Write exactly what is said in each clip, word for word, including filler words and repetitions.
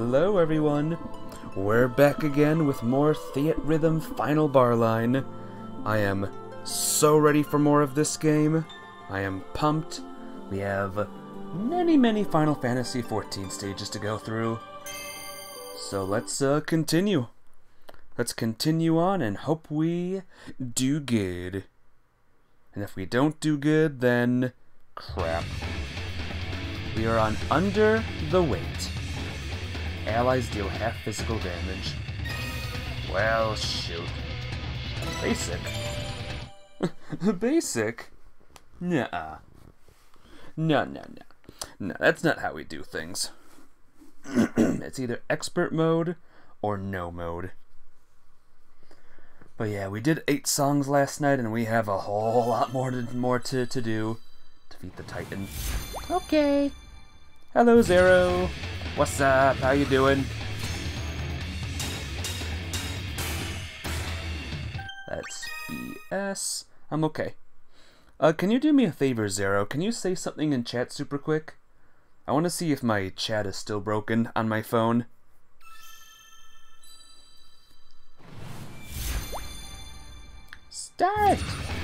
Hello everyone! We're back again with more Theatrhythm Final Bar Line. I am so ready for more of this game. I am pumped. We have many, many Final Fantasy fourteen stages to go through. So let's uh, continue. Let's continue on and hope we do good. And if we don't do good, then crap. We are on Under the Weight. Allies deal half physical damage. Well, shoot. Basic. Basic? Nuh-uh. No, no, no. No, that's not how we do things. It's either expert mode or no mode. But yeah, we did eight songs last night, and we have a whole lot more to, more to, to do. Defeat the Titan. Okay. Hello, Zero. What's up? How you doing? That's B S. I'm okay. Uh, can you do me a favor, Zero? Can you say something in chat super quick? I want to see if my chat is still broken on my phone. Start!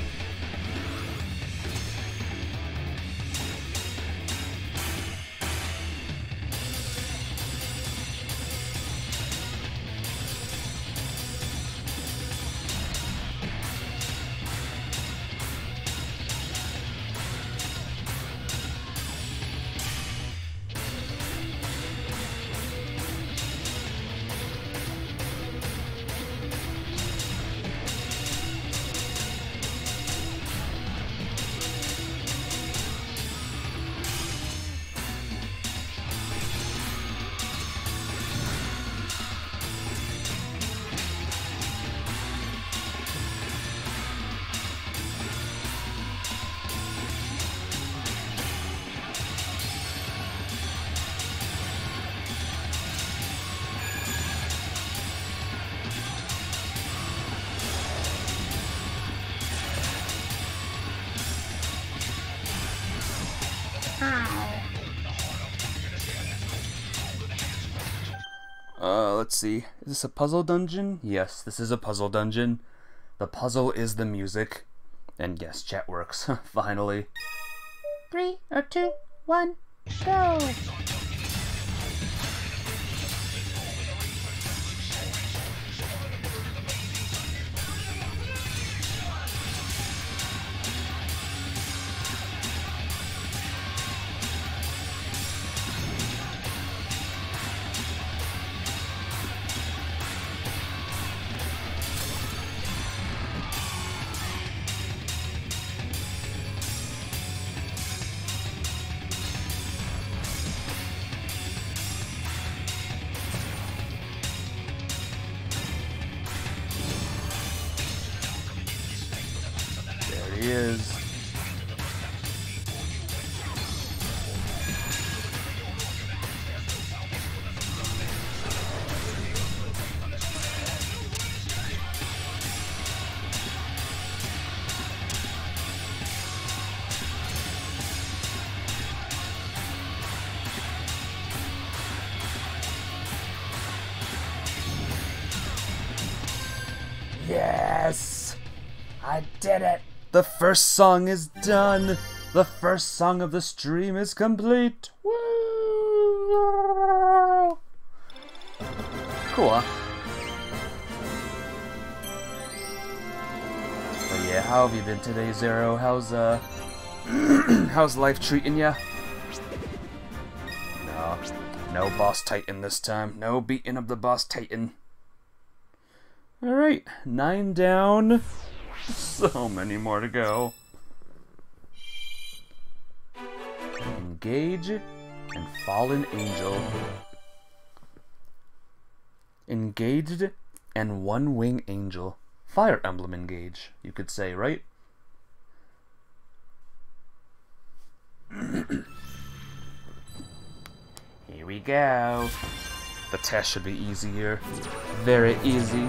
Uh, let's see. Is this a puzzle dungeon? Yes, this is a puzzle dungeon. The puzzle is the music. And yes, chat works. Finally. Three, or two, one, go! There he is. Yes! I did it! The first song is done! The first song of the stream is complete! Woo! Cool, huh? But yeah, how have you been today, Zero? How's, uh... how's life treating ya? No. No boss Titan this time. No beating of the boss Titan. Alright, nine down. So many more to go. Engage and Fallen Angel. Engaged and One Wing Angel. Fire Emblem Engage, you could say, right? Here we go. The test should be easier. Very easy.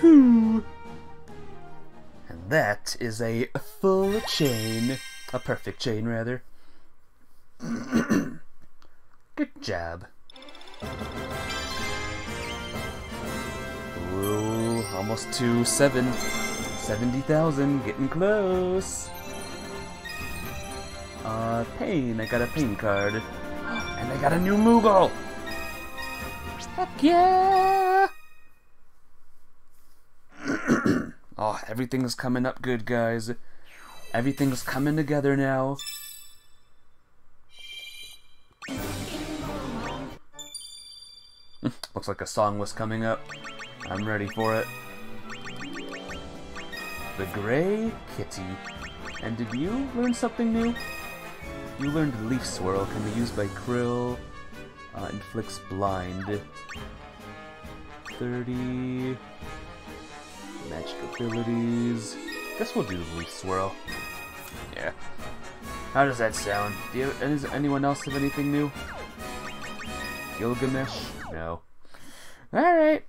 Woohoo! And that is a full chain. A perfect chain, rather. Good job. Ooh, almost to seven. seventy thousand, getting close. Uh, pain. I got a pain card. And I got a new Moogle! Heck yeah! Oh, everything's coming up good, guys. Everything's coming together now. Looks like a song was coming up. I'm ready for it. The Gray Kitty. And did you learn something new? You learned Leaf Swirl can be used by Krill. Uh, inflicts blind. thirty. Magic abilities. Guess we'll do Leaf Swirl. Yeah. How does that sound? Do you, does anyone else have anything new? Gilgamesh? No. Alright.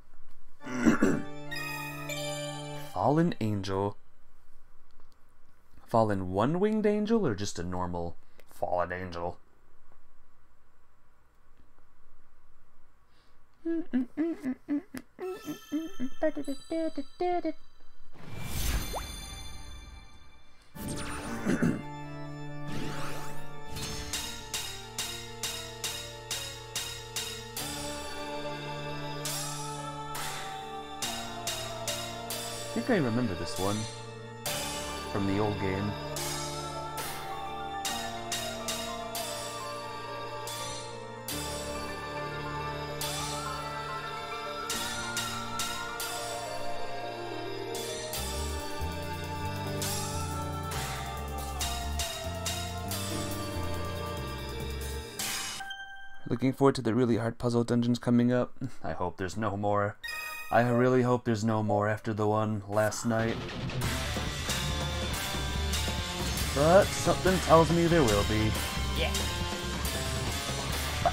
Fallen Angel. Fallen one-winged angel or just a normal fallen angel? I think I remember this one from the old game. Looking forward to the really hard puzzle dungeons coming up. I hope there's no more. I really hope there's no more after the one last night. But something tells me there will be. Yeah. Bye.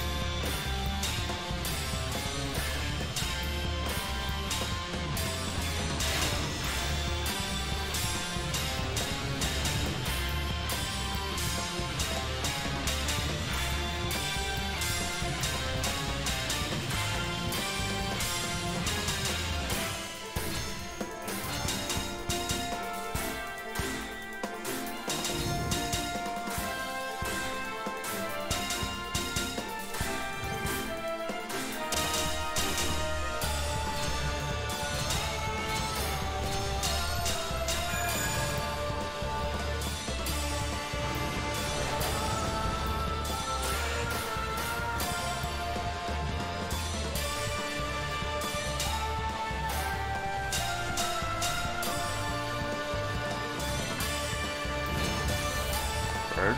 Bird.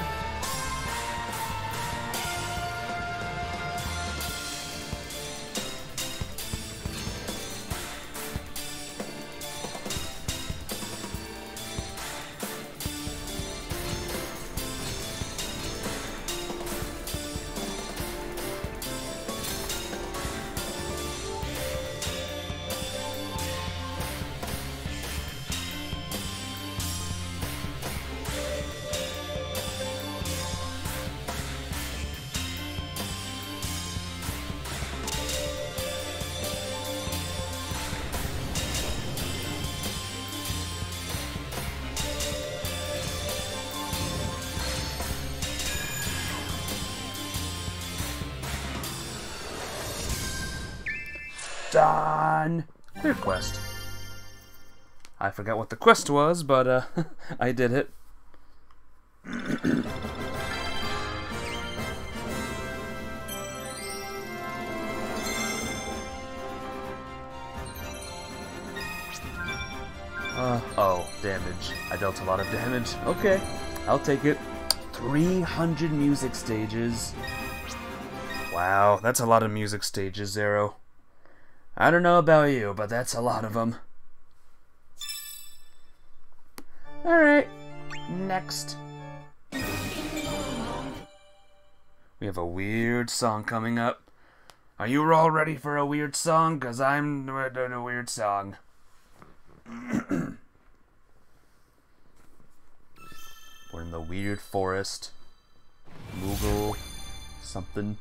Done! Clear quest. I forgot what the quest was, but uh, I did it. uh, oh, damage. I dealt a lot of damage. Okay, I'll take it. three hundred music stages. Wow, that's a lot of music stages, Zero. I don't know about you, but that's a lot of them. Alright, next. We have a weird song coming up. Are you all ready for a weird song? Cause I'm doing a weird song. We're in the weird forest. Moogle something.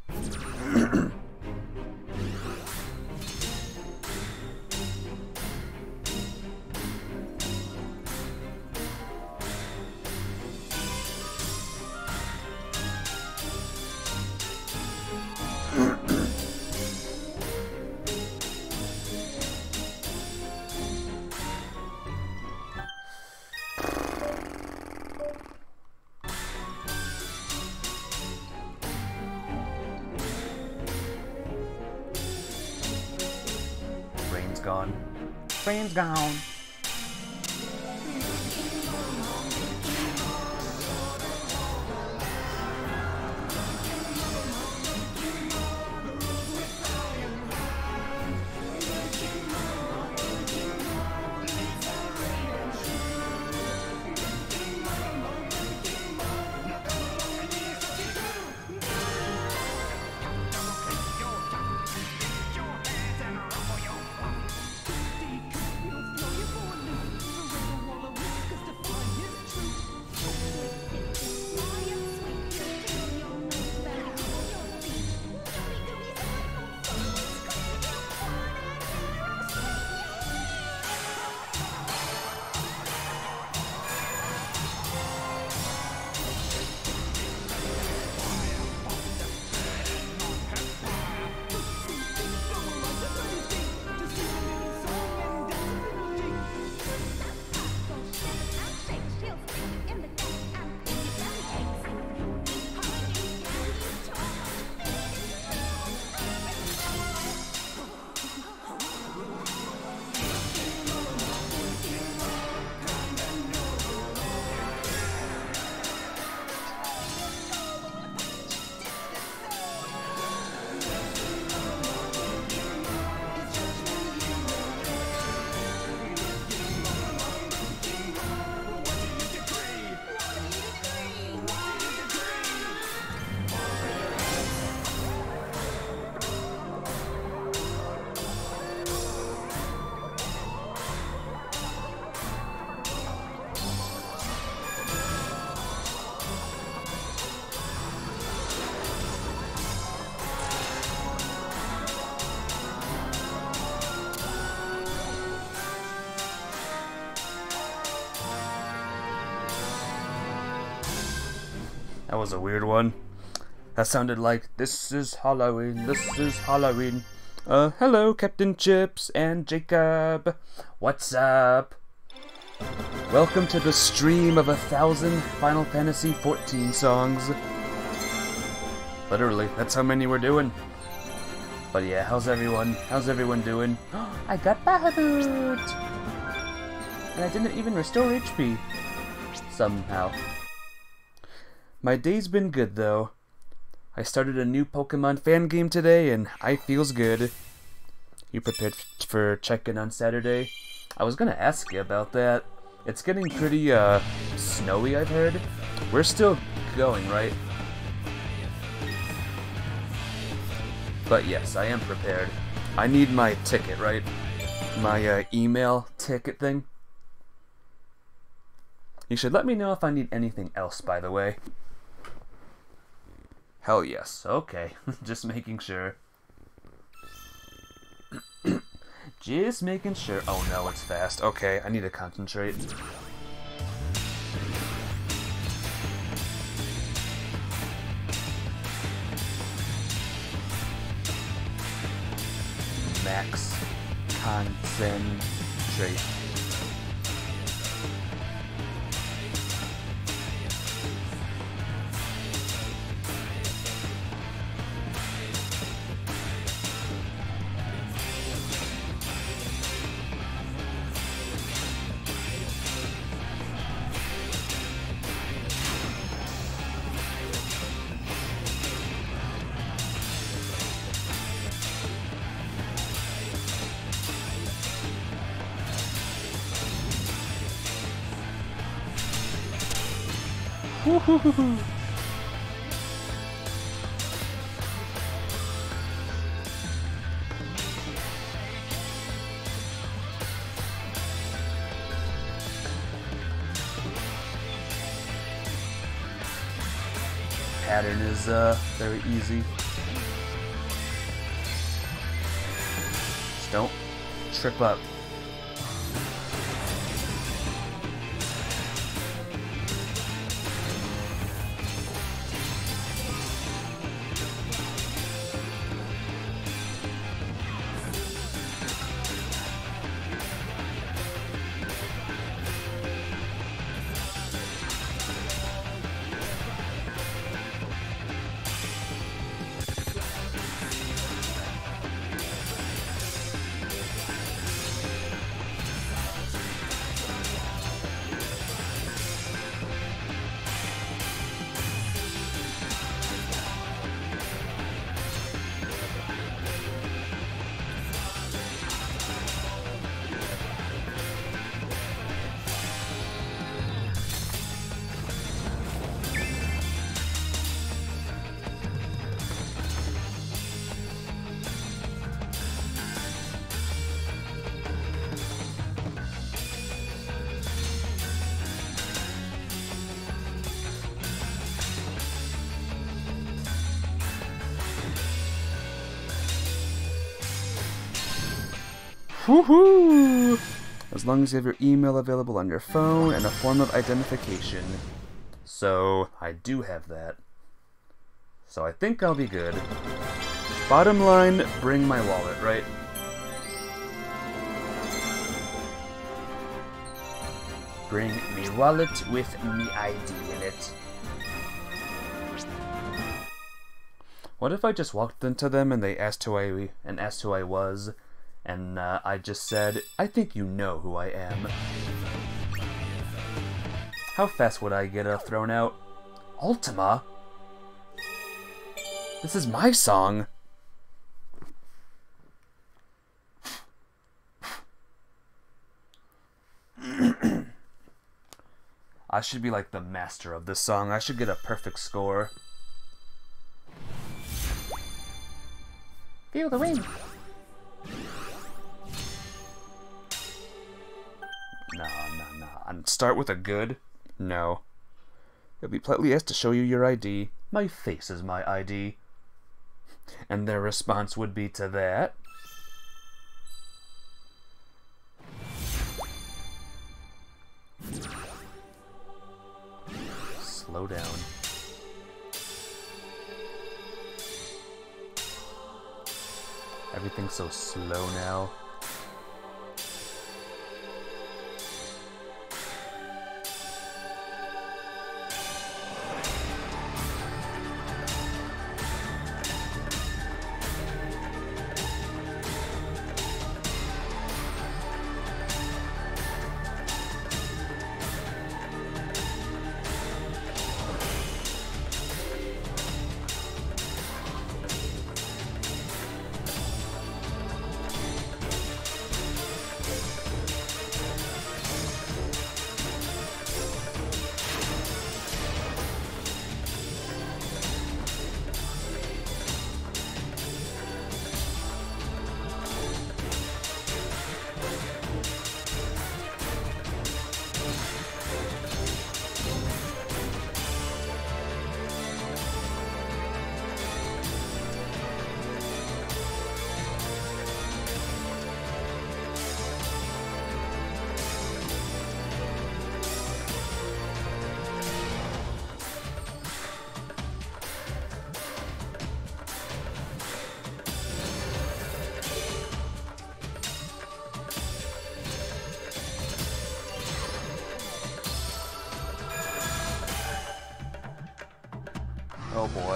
Rain's gone. Rain's gone. That was a weird one. That sounded like, this is Halloween, this is Halloween. Uh, hello, Captain Chips and Jacob. What's up? Welcome to the stream of a thousand Final Fantasy fourteen songs. Literally, that's how many we're doing. But yeah, how's everyone? How's everyone doing? I got Bahamut! And I didn't even restore H P. Somehow. My day's been good, though. I started a new Pokemon fan game today, and I feels good. You prepared for check-in on Saturday? I was gonna ask you about that. It's getting pretty, uh, snowy, I've heard. We're still going, right? But yes, I am prepared. I need my ticket, right? My, uh, email ticket thing. You should let me know if I need anything else, by the way. Hell yes. Okay. Just making sure. Just making sure. Oh no, it's fast. Okay, I need to concentrate. Max concentrate. pattern is uh, very easy. Just don't trip up. Woohoo! As long as you have your email available on your phone and a form of identification. So, I do have that. So I think I'll be good. Bottom line, bring my wallet, right? Bring me wallet with me I D in it. What if I just walked into them and they asked who I and asked who I was? And uh, I just said, I think you know who I am. How fast would I get uh, thrown out? Ultima? This is my song. I should be like the master of this song. I should get a perfect score. Feel the wind. No, no, no. And start with a good? No. You'll be politely asked to show you your I D. My face is my I D. And their response would be to that. Slow down. Everything's so slow now. Oh boy.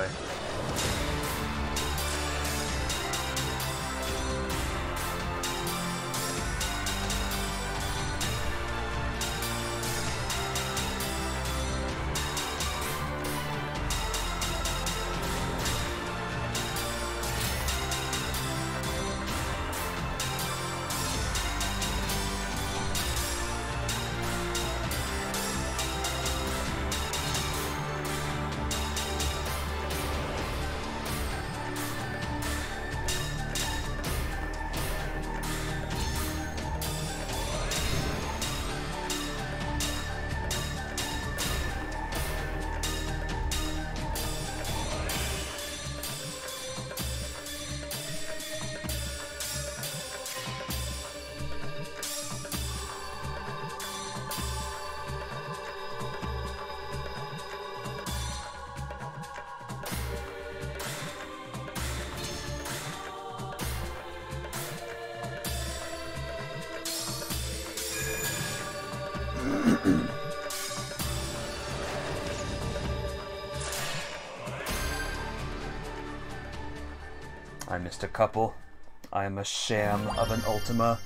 I missed a couple. I am a sham of an Ultima.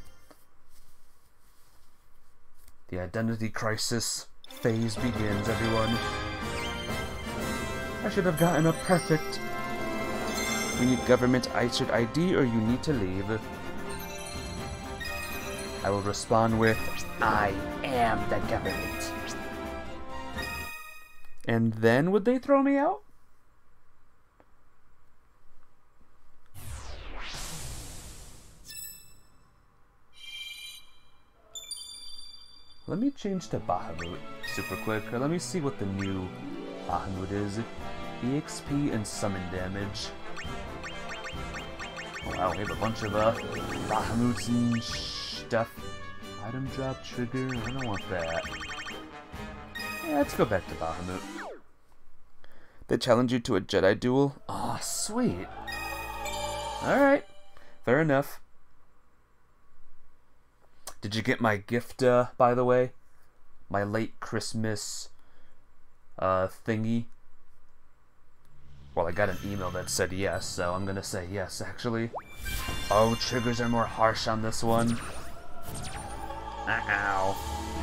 The identity crisis phase begins, everyone. I should have gotten a perfect. We need government issued I D or you need to leave. I will respond with, I am the government. And then would they throw me out? Let me change to Bahamut super quick, or let me see what the new Bahamut is. E X P and summon damage. Oh, wow, we have a bunch of uh, Bahamuts and stuff. Item drop trigger, I don't want that. Yeah, let's go back to Bahamut. They challenge you to a Jedi duel? Aw, oh, sweet. Alright, fair enough. Did you get my gift, uh, by the way? My late Christmas, uh, thingy? Well, I got an email that said yes, so I'm gonna say yes, actually. Oh, triggers are more harsh on this one. Ow.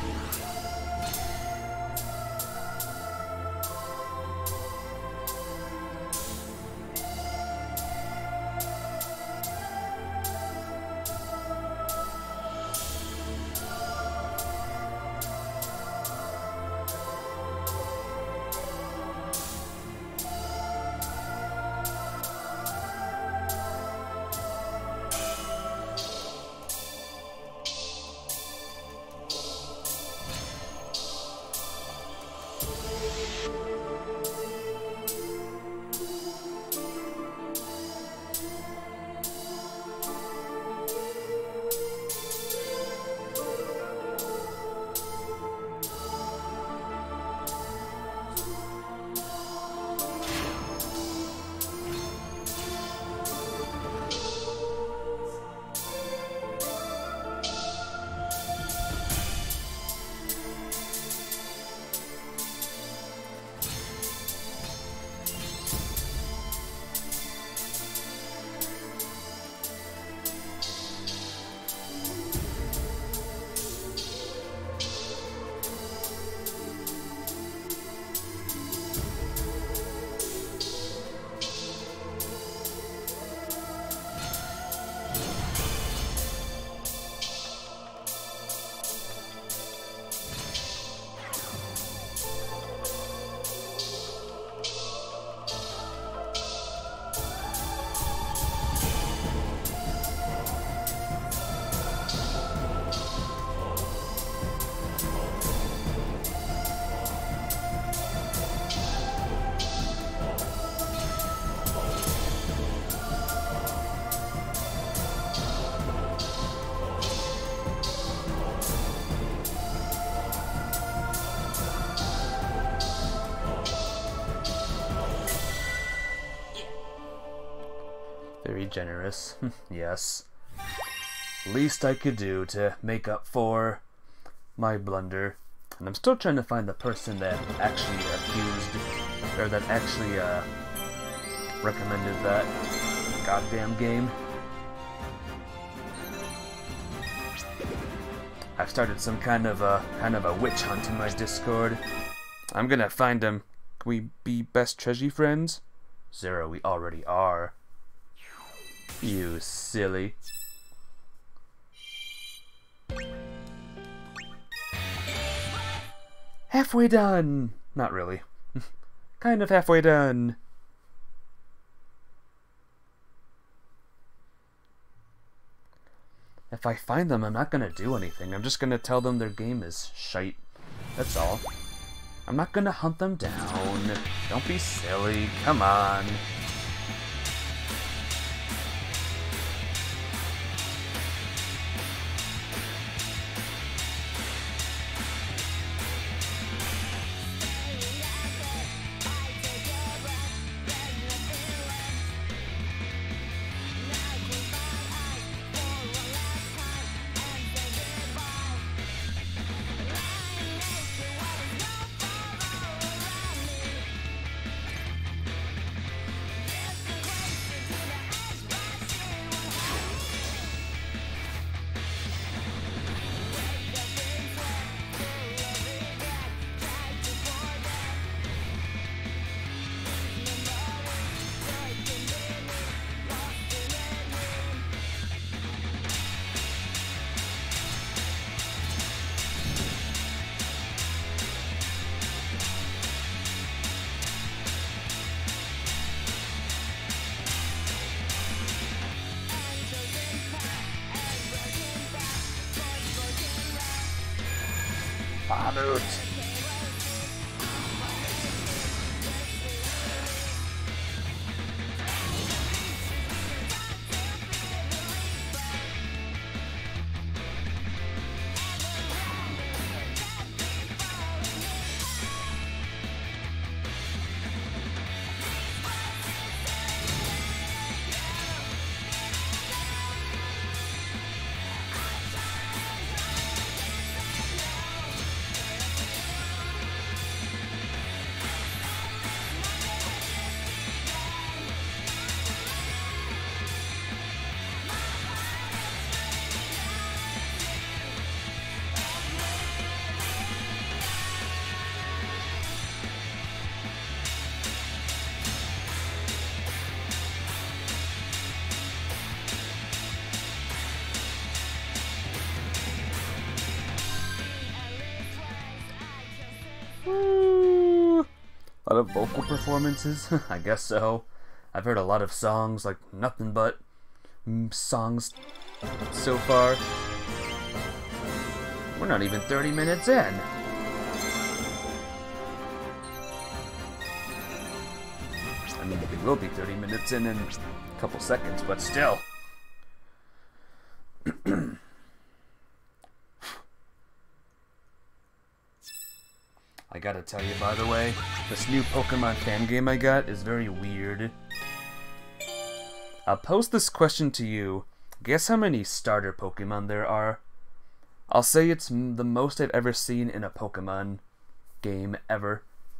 Very generous. Yes. Least I could do to make up for my blunder. And I'm still trying to find the person that actually accused, or that actually uh, recommended that goddamn game. I've started some kind of a kind of a witch hunt in my Discord. I'm gonna find him. Can we be best treasure friends? Zero, we already are. You silly. Halfway done! Not really. Kind of halfway done. If I find them, I'm not gonna do anything. I'm just gonna tell them their game is shite. That's all. I'm not gonna hunt them down. Don't be silly. Come on. Bahamut! Woo! A lot of vocal performances? I guess so. I've heard a lot of songs, like nothing but mm, songs so far. We're not even thirty minutes in. I mean, we will be thirty minutes in in a couple seconds, but still. I gotta tell you, by the way, this new Pokemon fan game I got is very weird. I'll pose this question to you. Guess how many starter Pokemon there are? I'll say it's the most I've ever seen in a Pokemon game ever.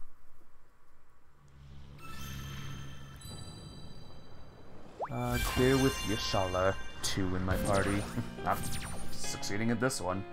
Uh, clear with Yashala, two in my party. Not succeeding at this one.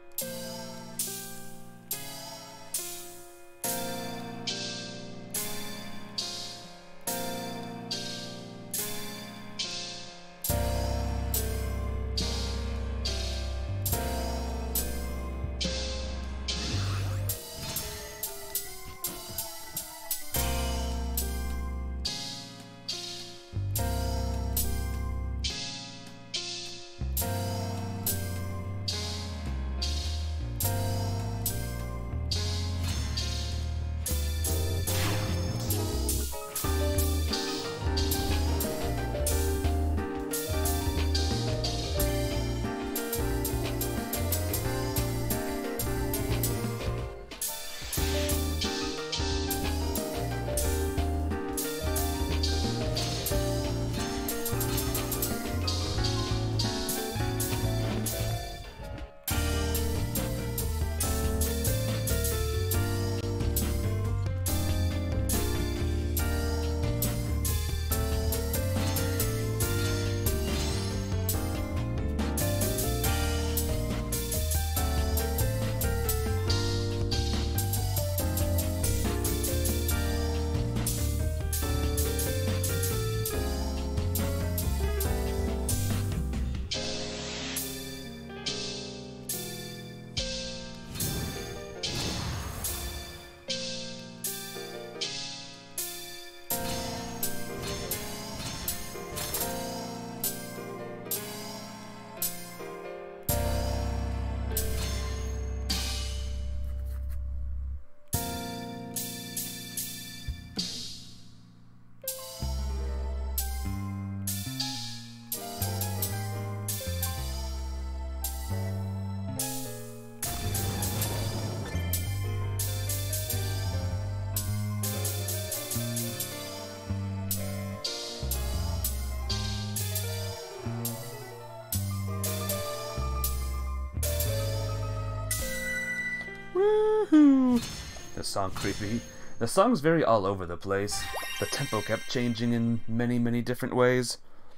Woohoo! This song creepy. The song's very all over the place. The tempo kept changing in many, many different ways.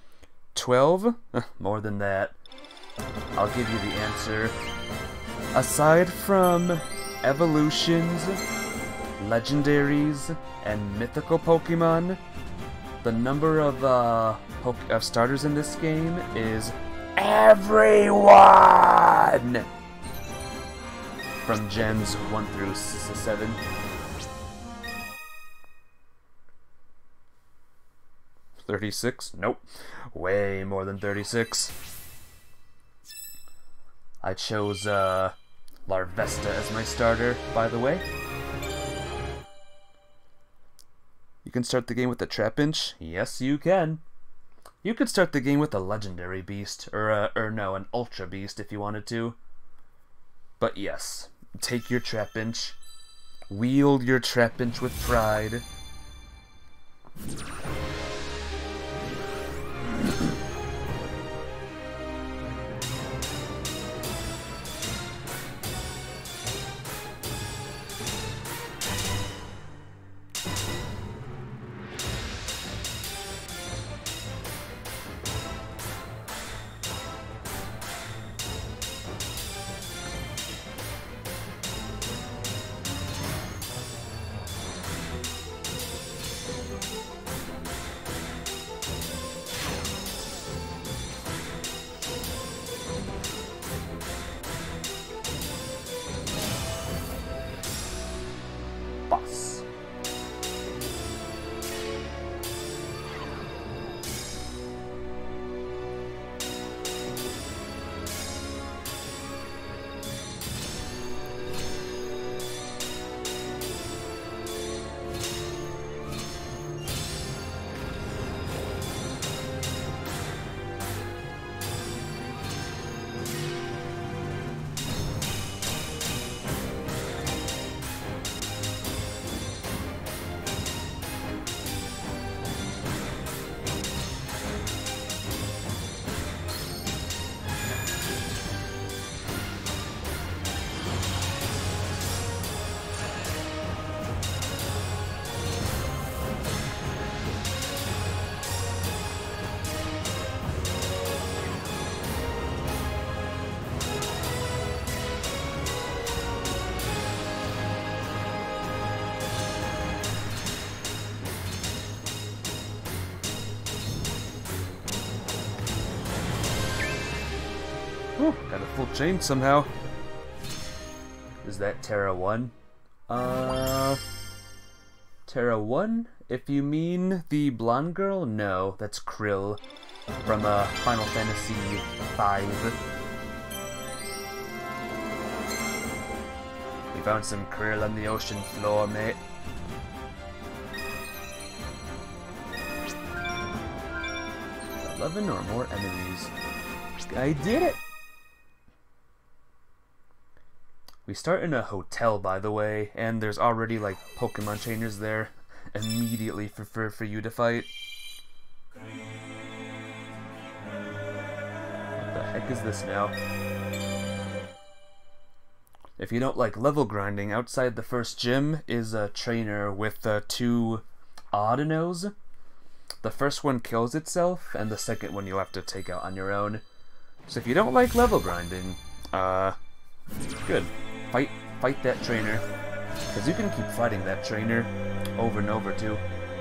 Twelve? More than that. I'll give you the answer. Aside from evolutions, legendaries, and mythical Pokemon, the number of uh, po of starters in this game is everyone! From gens one through seven. thirty-six? Nope. Way more than thirty-six. I chose uh, Larvesta as my starter, by the way. You can start the game with a Trapinch? Yes, you can. You could start the game with a Legendary Beast, or, uh, or no, an Ultra Beast if you wanted to. But yes, take your Trapinch. Wield your Trapinch with pride. Boss. Whew, got a full chain somehow. Is that Terra one? Uh... Terra one? If you mean the blonde girl? No, that's Krill from uh, Final Fantasy five. We found some Krill on the ocean floor, mate. Eleven or more enemies. I did it! We start in a hotel, by the way, and there's already, like, Pokemon trainers there immediately for, for, for you to fight. What the heck is this now? If you don't like level grinding, outside the first gym is a trainer with uh, two Audinos. The first one kills itself, and the second one you'll have to take out on your own. So if you don't like level grinding, uh, good. Fight, fight that trainer, because you can keep fighting that trainer over and over too.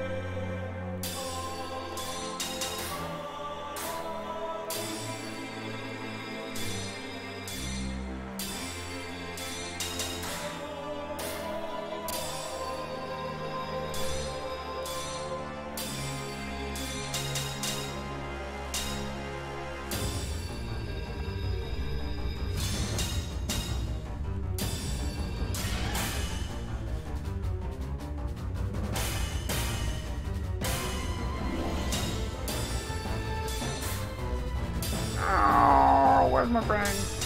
Where's my friend?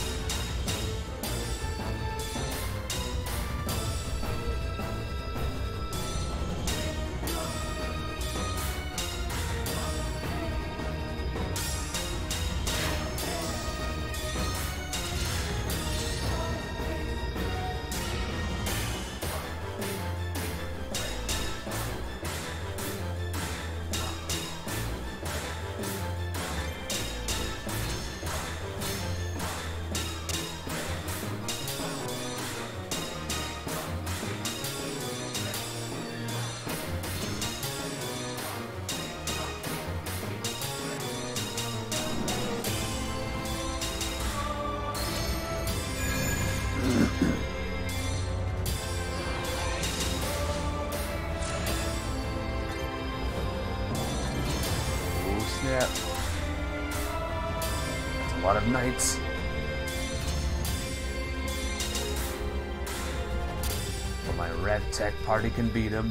Snap. That's a lot of knights. a ragtag party can beat 'em.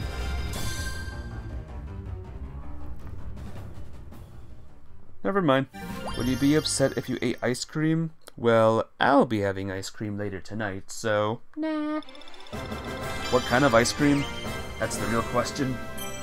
Never mind. Would you be upset if you ate ice cream? Well, I'll be having ice cream later tonight, so... Nah. What kind of ice cream? That's the real question.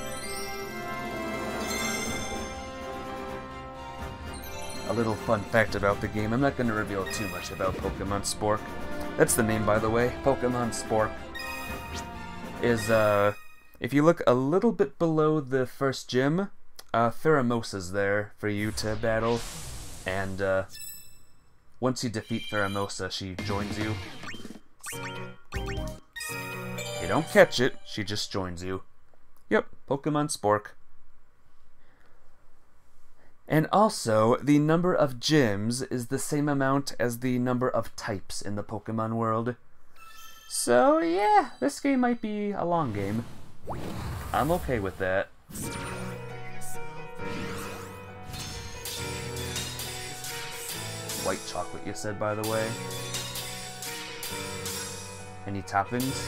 A little fun fact about the game. I'm not going to reveal too much about Pokemon Spork. That's the name, by the way. Pokemon Spork. Is, uh... if you look a little bit below the first gym, uh, Pheromosa's there for you to battle. And, uh... once you defeat Pheromosa, she joins you. You don't catch it, she just joins you. Yep, Pokemon Spork. And also, the number of gyms is the same amount as the number of types in the Pokemon world. So yeah, this game might be a long game. I'm okay with that. White chocolate, you said, by the way. Any toppings?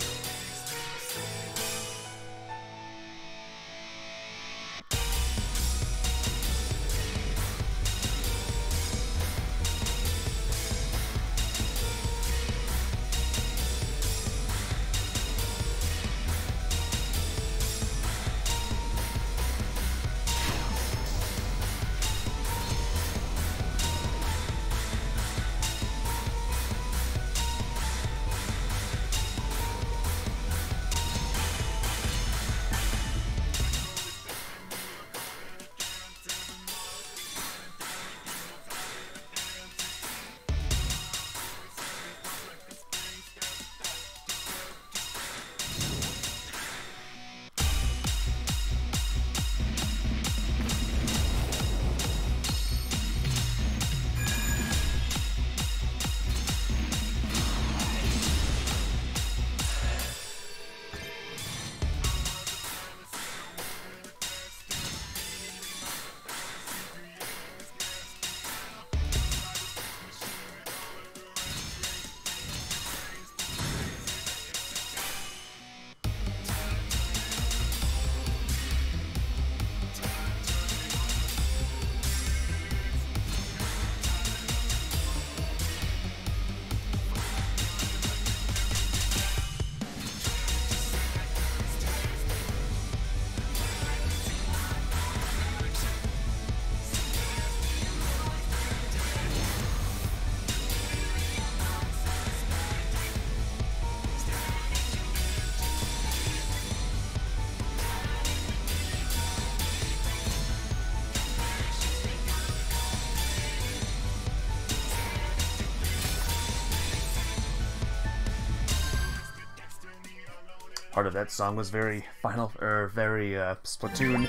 Part of that song was very Final, or very uh, Splatoon.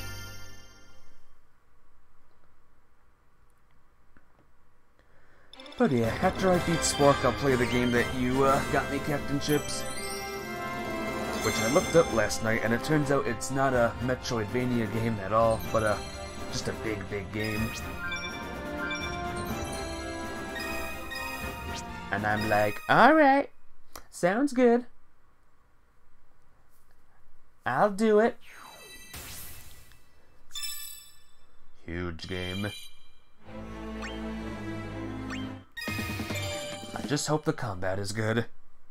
But yeah, after I beat Spork, I'll play the game that you uh, got me, Captain Chips. Which I looked up last night, and it turns out it's not a Metroidvania game at all, but a just a big, big game. And I'm like, alright, sounds good. I'll do it. Huge game. I just hope the combat is good.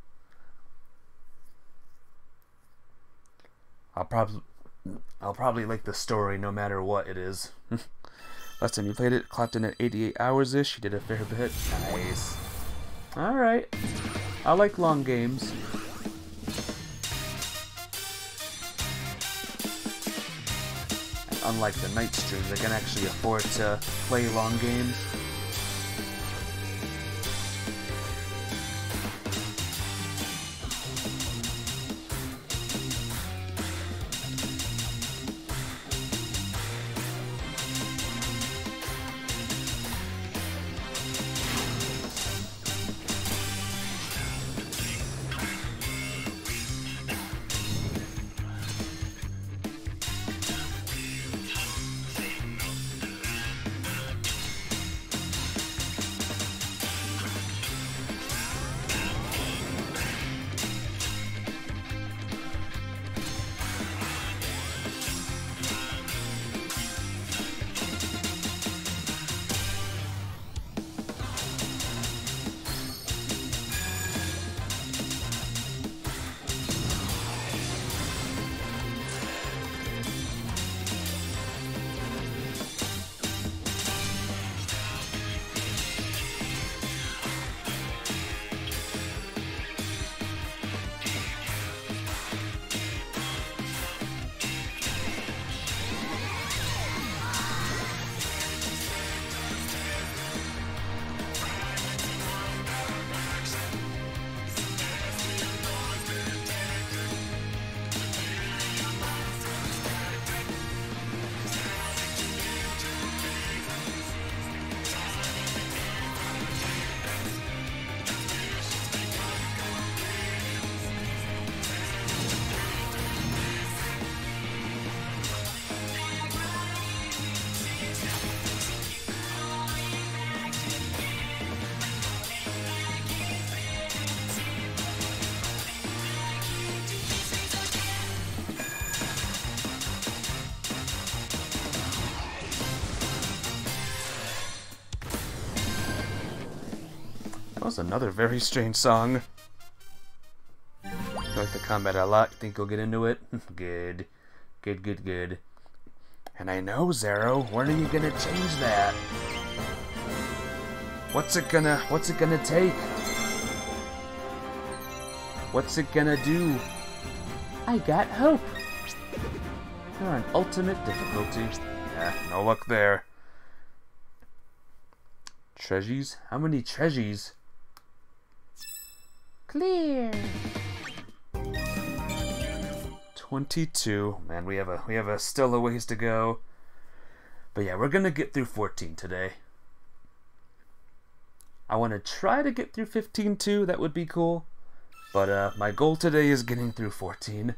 I'll probably I'll probably like the story no matter what it is. Last time you played it, clocked in at eighty-eight hours-ish. You did a fair bit. Nice. Alright. I like long games. Unlike the night streams, I can actually afford to play long games. That was another very strange song. You like the combat a lot? Think you'll get into it? Good. Good, good, good. And I know, Zero, when are you gonna change that? What's it gonna, what's it gonna take? What's it gonna do? I got hope. You're on ultimate difficulty. Yeah, no luck there. Treasures? How many treasures? Clear. twenty-two. Man, we have a we have a still a ways to go. But yeah, we're gonna get through fourteen today. I want to try to get through fifteen too. That would be cool. But uh, my goal today is getting through fourteen.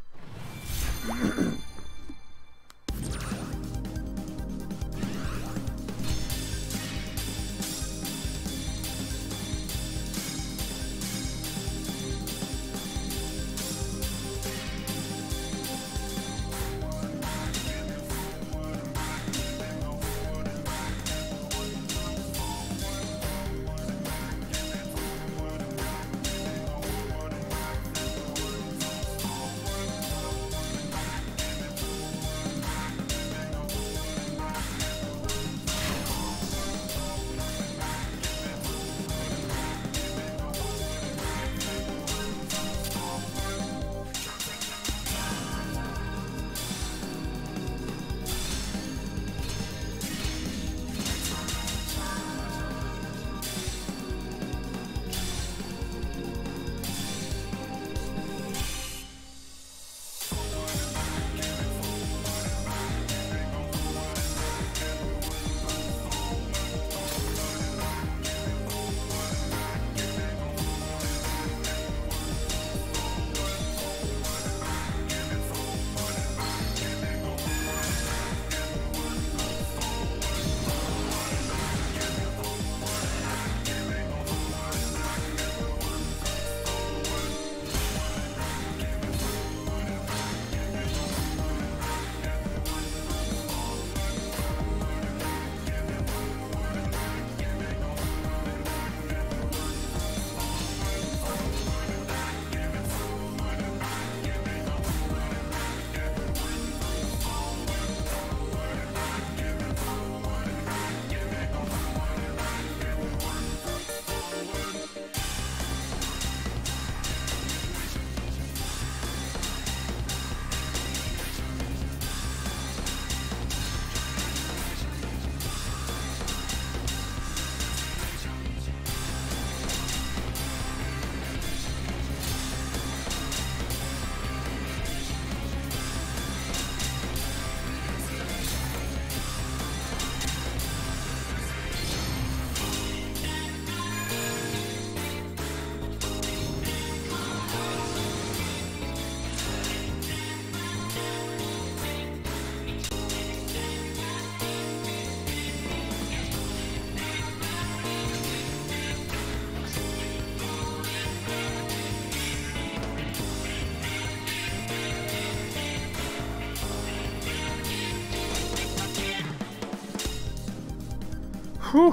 Whew.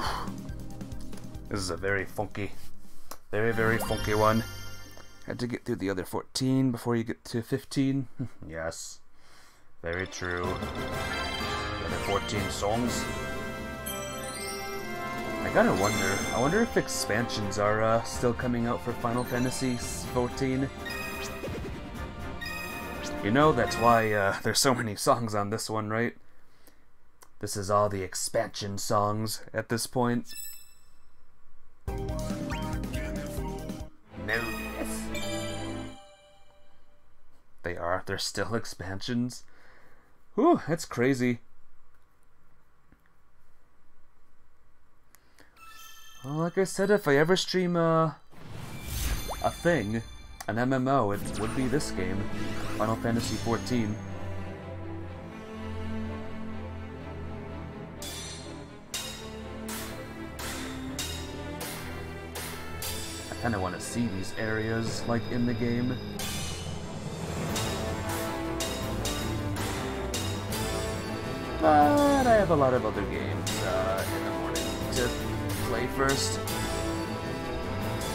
This is a very funky, very, very funky one. Had to get through the other fourteen before you get to fifteen. Yes, very true. The other fourteen songs. I gotta wonder, I wonder if expansions are uh, still coming out for Final Fantasy fourteen. You know, that's why uh, there's so many songs on this one, right? This is all the expansion songs at this point. No, yes. They are. They're still expansions. Whew, that's crazy. Well, like I said, if I ever stream a, a thing, an M M O, it would be this game, Final Fantasy fourteen. I kind of want to see these areas, like, in the game. But I have a lot of other games uh, in the morning to play first.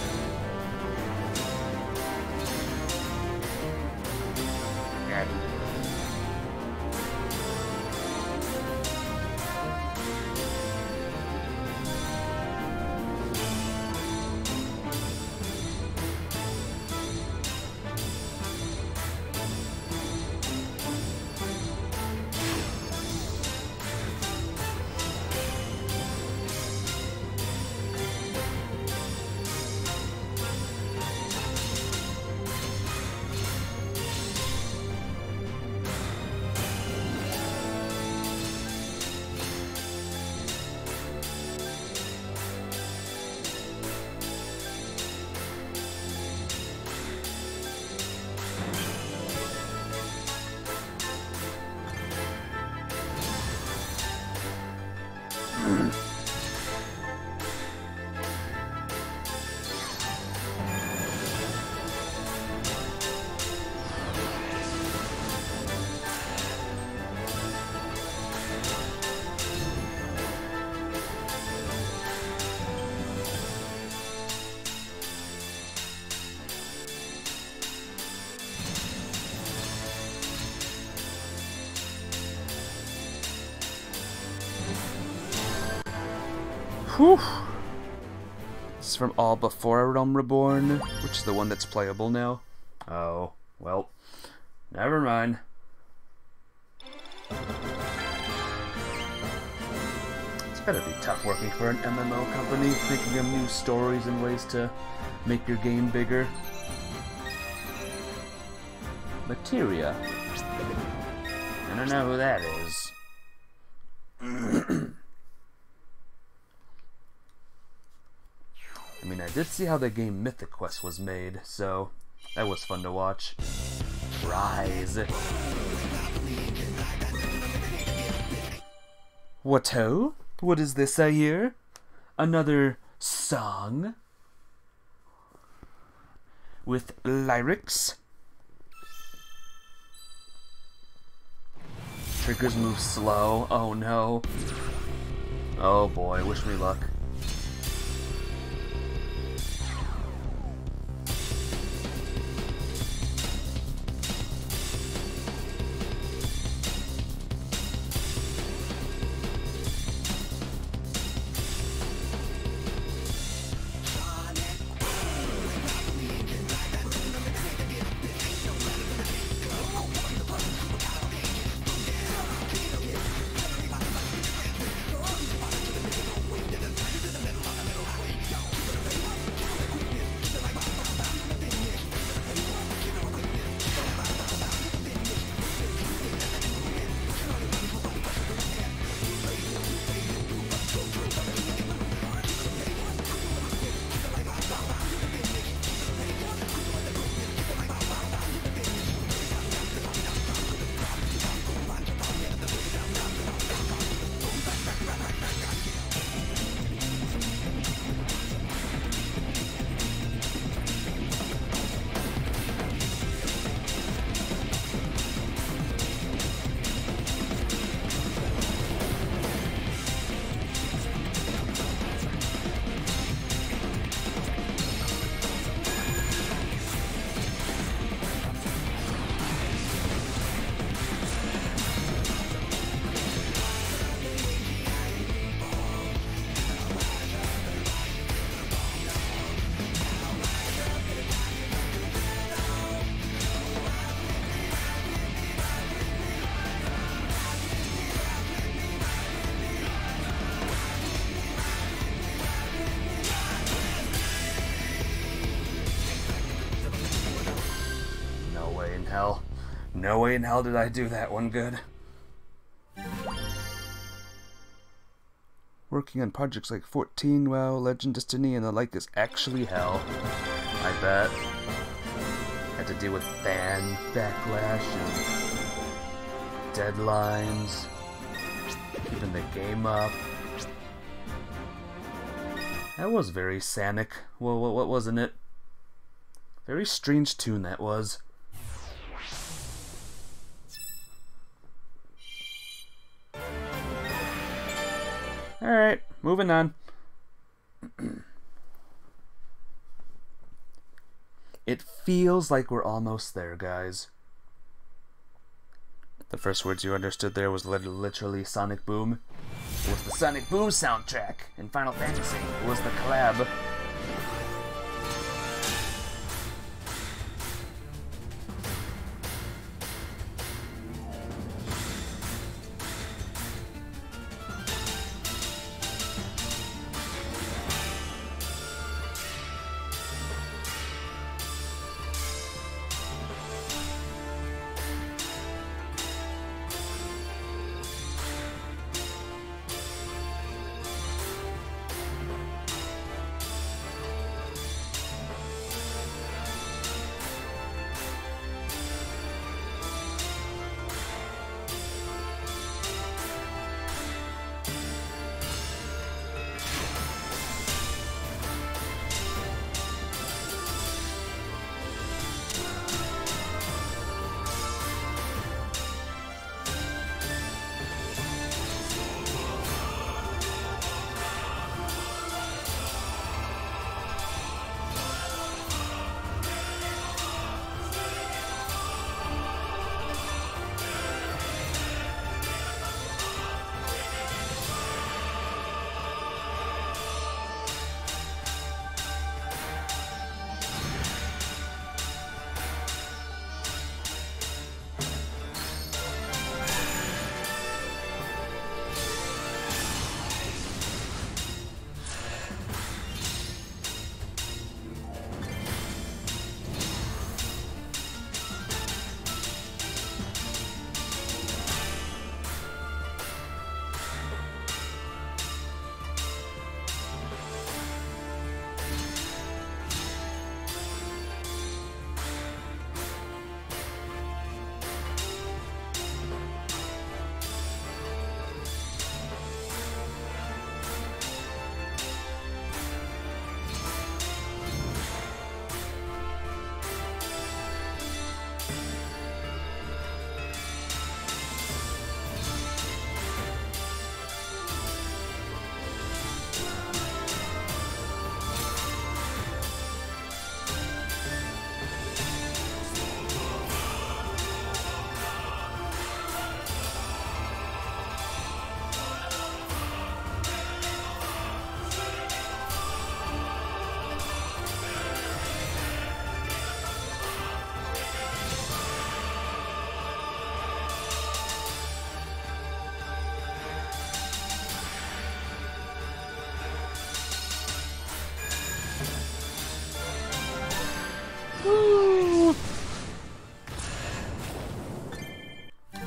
Whew. This is from All Before Realm Reborn, which is the one that's playable now. Oh, well, never mind. It's gotta be tough working for an M M O company, thinking of new stories and ways to make your game bigger. Materia. I don't know who that is. I mean, I did see how the game Mythic Quest was made, so that was fun to watch. Rise. What ho? What is this I hear? Another song? With lyrics? Triggers move slow. Oh no. Oh boy, wish me luck. Hell. No way in hell did I do that one good. Working on projects like fourteen, WoW, Legend, Destiny, and the like is actually hell. I bet. Had to deal with fan backlash and deadlines, keeping the game up. That was very Sanic. Well, what, what wasn't it? Very strange tune that was. Alright, moving on. It feels like we're almost there, guys. The first words you understood there was literally Sonic Boom. It was the Sonic Boom soundtrack in Final Fantasy. It was the collab.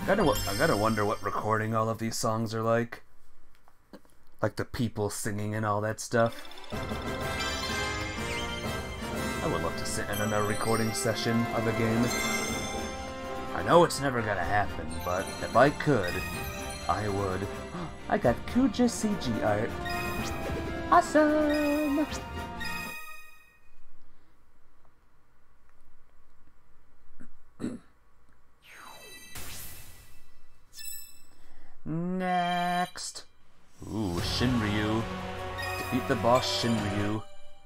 gotta, I gotta wonder what recording all of these songs are like. Like the people singing and all that stuff. I would love to sit in on a recording session of a game. I know it's never gonna happen, but if I could, I would. I got Kuja C G art. Awesome! Next! Ooh, Shinryu. Defeat the boss Shinryu.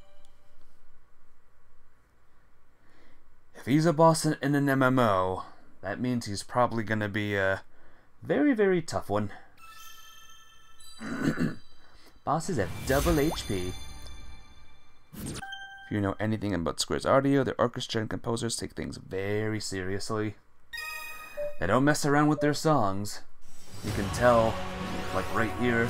If he's a boss in, in an M M O, that means he's probably gonna be a very, very tough one. Bosses have double H P. If you know anything about Square's audio, their orchestra and composers take things very seriously. They don't mess around with their songs. You can tell, like right here.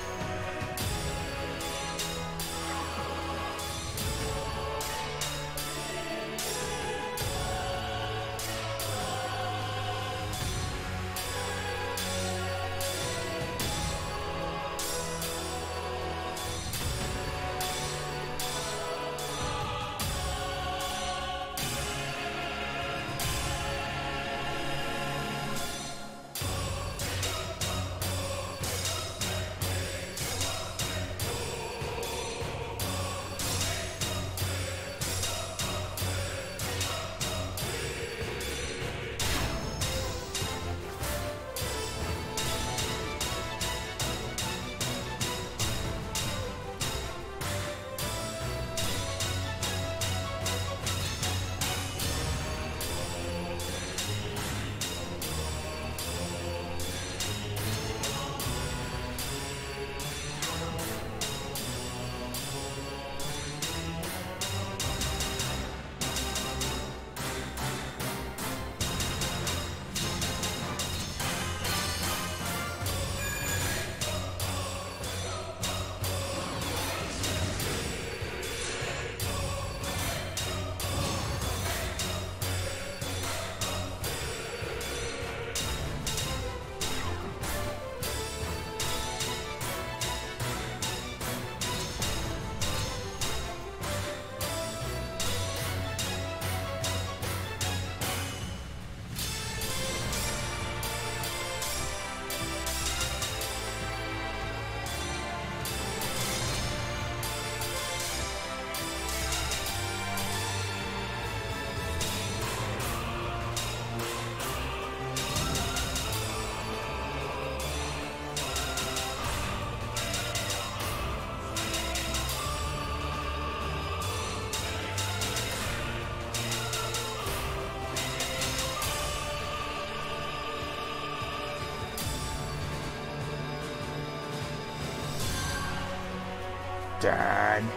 Darn.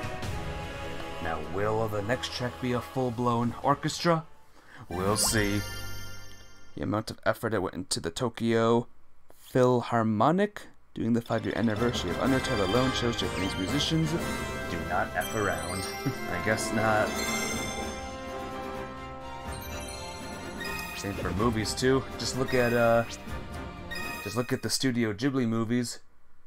Now, will the next track be a full-blown orchestra? We'll see. The amount of effort that went into the Tokyo Philharmonic doing the five-year anniversary of Undertale alone shows Japanese musicians do not F around. I guess not. Same for movies too. Just look at uh, just look at the Studio Ghibli movies.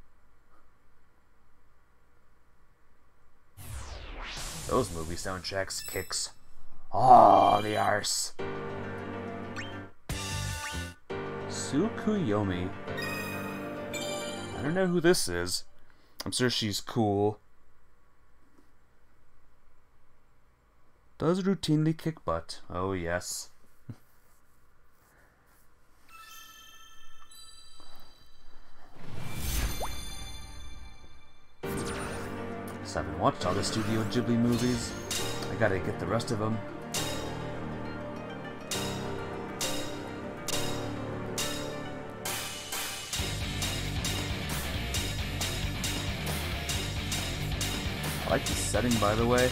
Those movie soundtracks kicks. Oh, the arse. Tsukuyomi. I don't know who this is. I'm sure she's cool. Does routinely kick butt. Oh, yes. So I haven't watched all the Studio Ghibli movies. I gotta get the rest of them. I like the setting, by the way.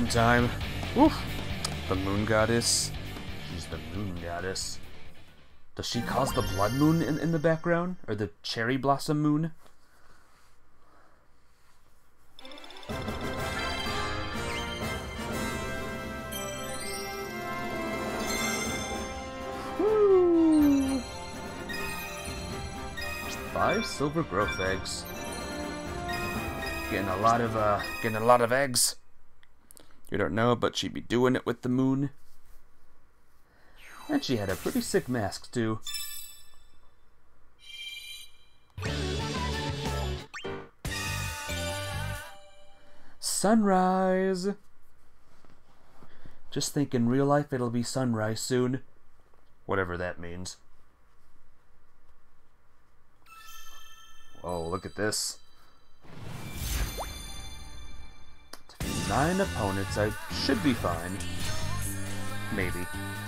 time. Woof. The moon goddess. She's the moon goddess. Does she cause the blood moon in, in the background? Or the cherry blossom moon? Woo! Five silver growth eggs. Getting a lot of, uh, getting a lot of eggs. You don't know, but she'd be doing it with the moon. And she had a pretty sick mask, too. Sunrise! Just think in real life it'll be sunrise soon. Whatever that means. Whoa, look at this. Nine opponents, I should be fine. Maybe.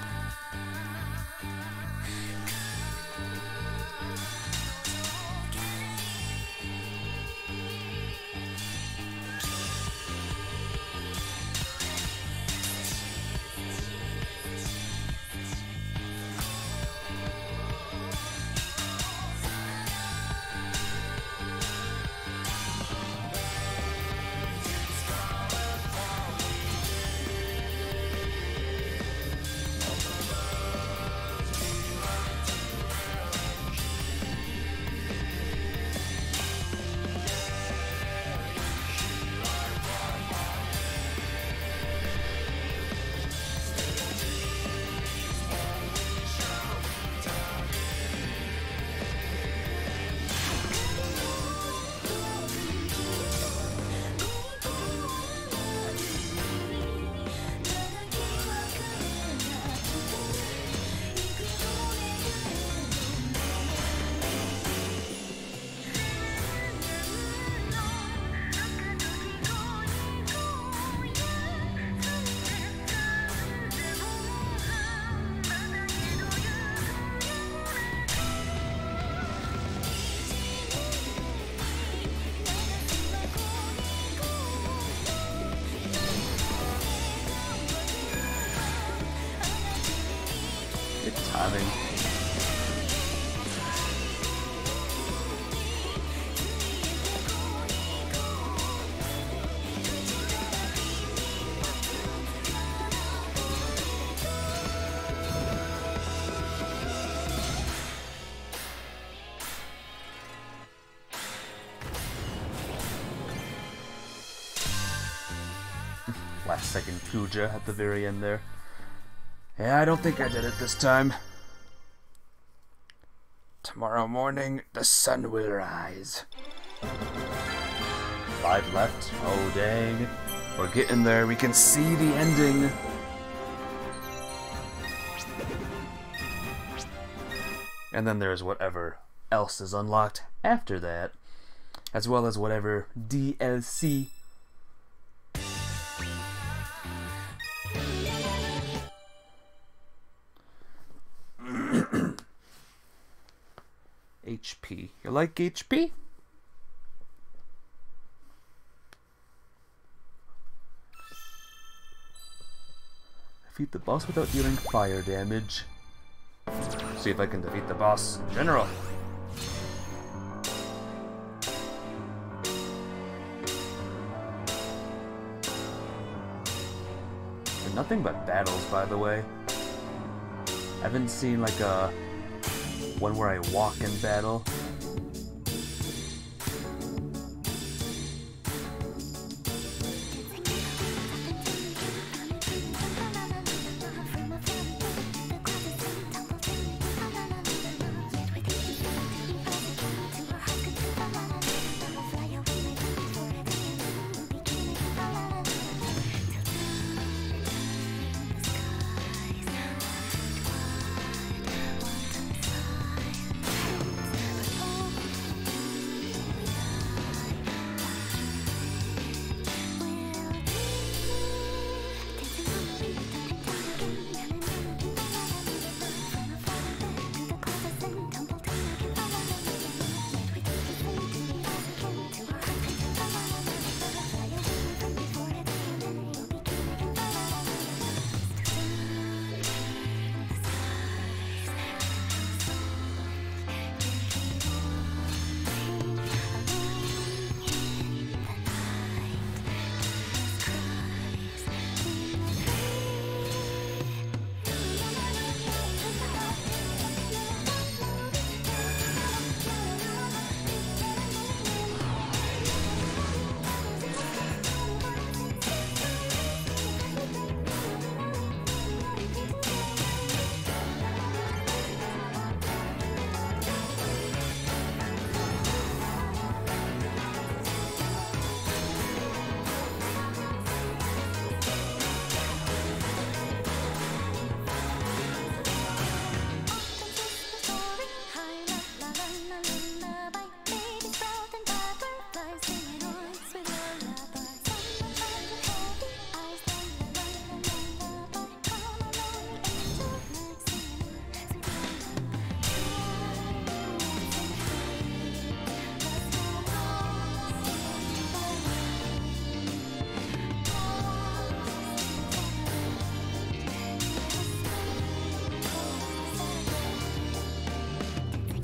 Timing. Last second Puja at the very end there. Yeah, I don't think I did it this time. Tomorrow morning, the sun will rise. Five left. Oh, dang. We're getting there. We can see the ending. And then there's whatever else is unlocked after that, as well as whatever D L C. H P. You like H P? Defeat the boss without dealing fire damage. See if I can defeat the boss in general. They're nothing but battles, by the way. I haven't seen like a one where I walk in battle.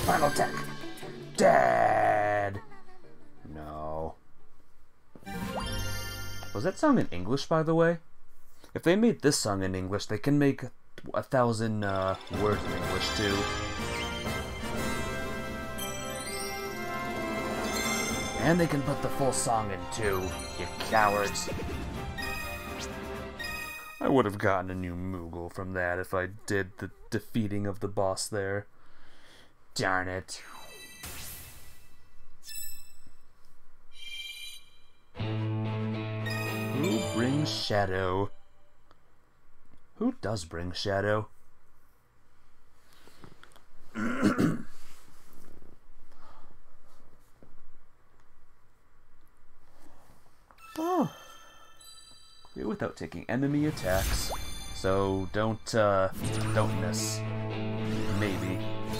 Final attack. Dead. No. Was that song in English, by the way? If they made this song in English, they can make a thousand uh, words in English, too. And they can put the full song in, too, you cowards. I would have gotten a new Moogle from that if I did the defeating of the boss there. Darn it. Who brings shadow? Who does bring shadow? Oh. Clear without taking enemy attacks. So don't uh don't miss. Maybe.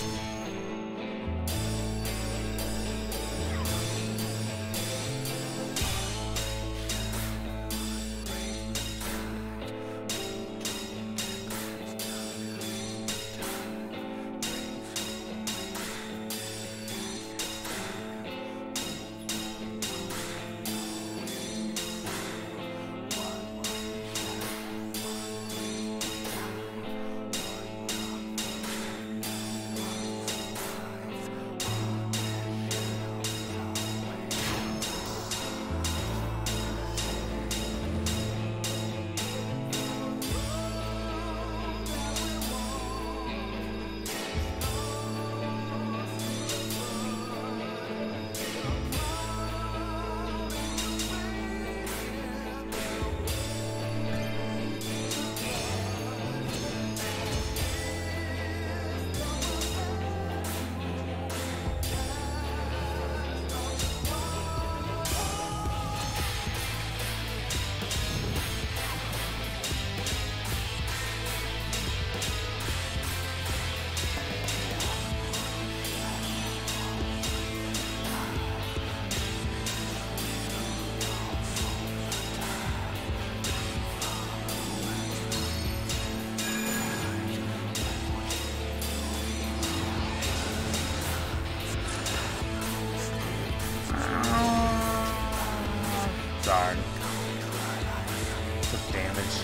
Darn. Took damage.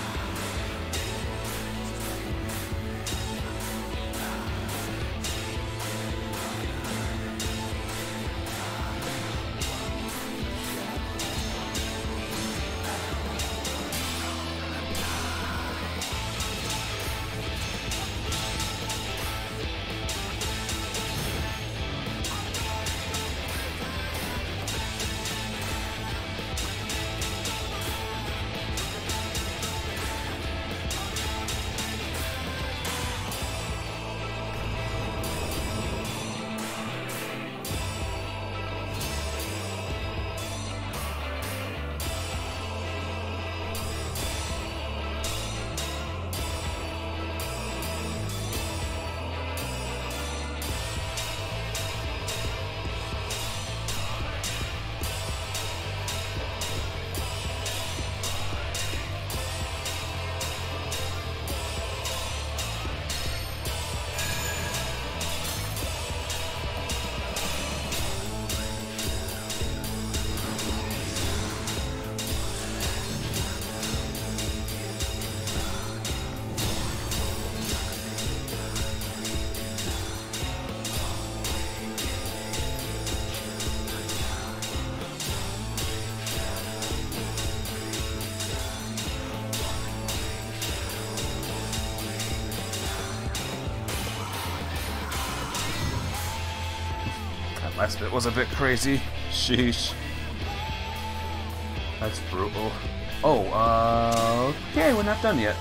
Last bit was a bit crazy. Sheesh. That's brutal. Oh, uh, okay, we're not done yet.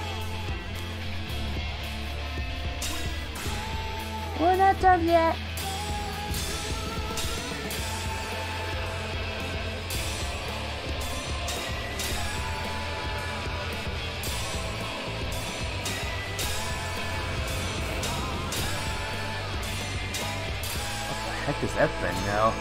We're not done yet. What the heck is that thing now?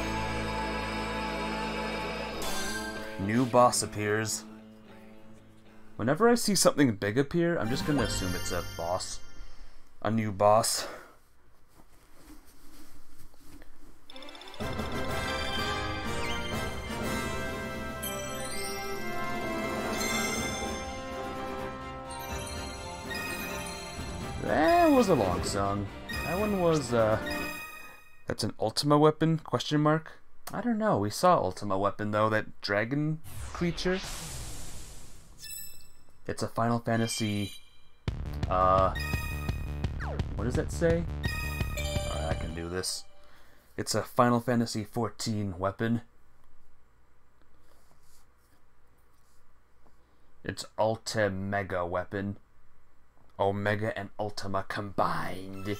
New boss appears. Whenever I see something big appear, I'm just gonna assume it's a boss. A new boss. was a long song. That one was, uh... That's an Ultima weapon? Question mark? I don't know. We saw Ultima weapon, though. That dragon creature. It's a Final Fantasy... Uh... What does that say? Alright, I can do this. It's a Final Fantasy fourteen weapon. It's Ultimega weapon. Omega and Ultima combined.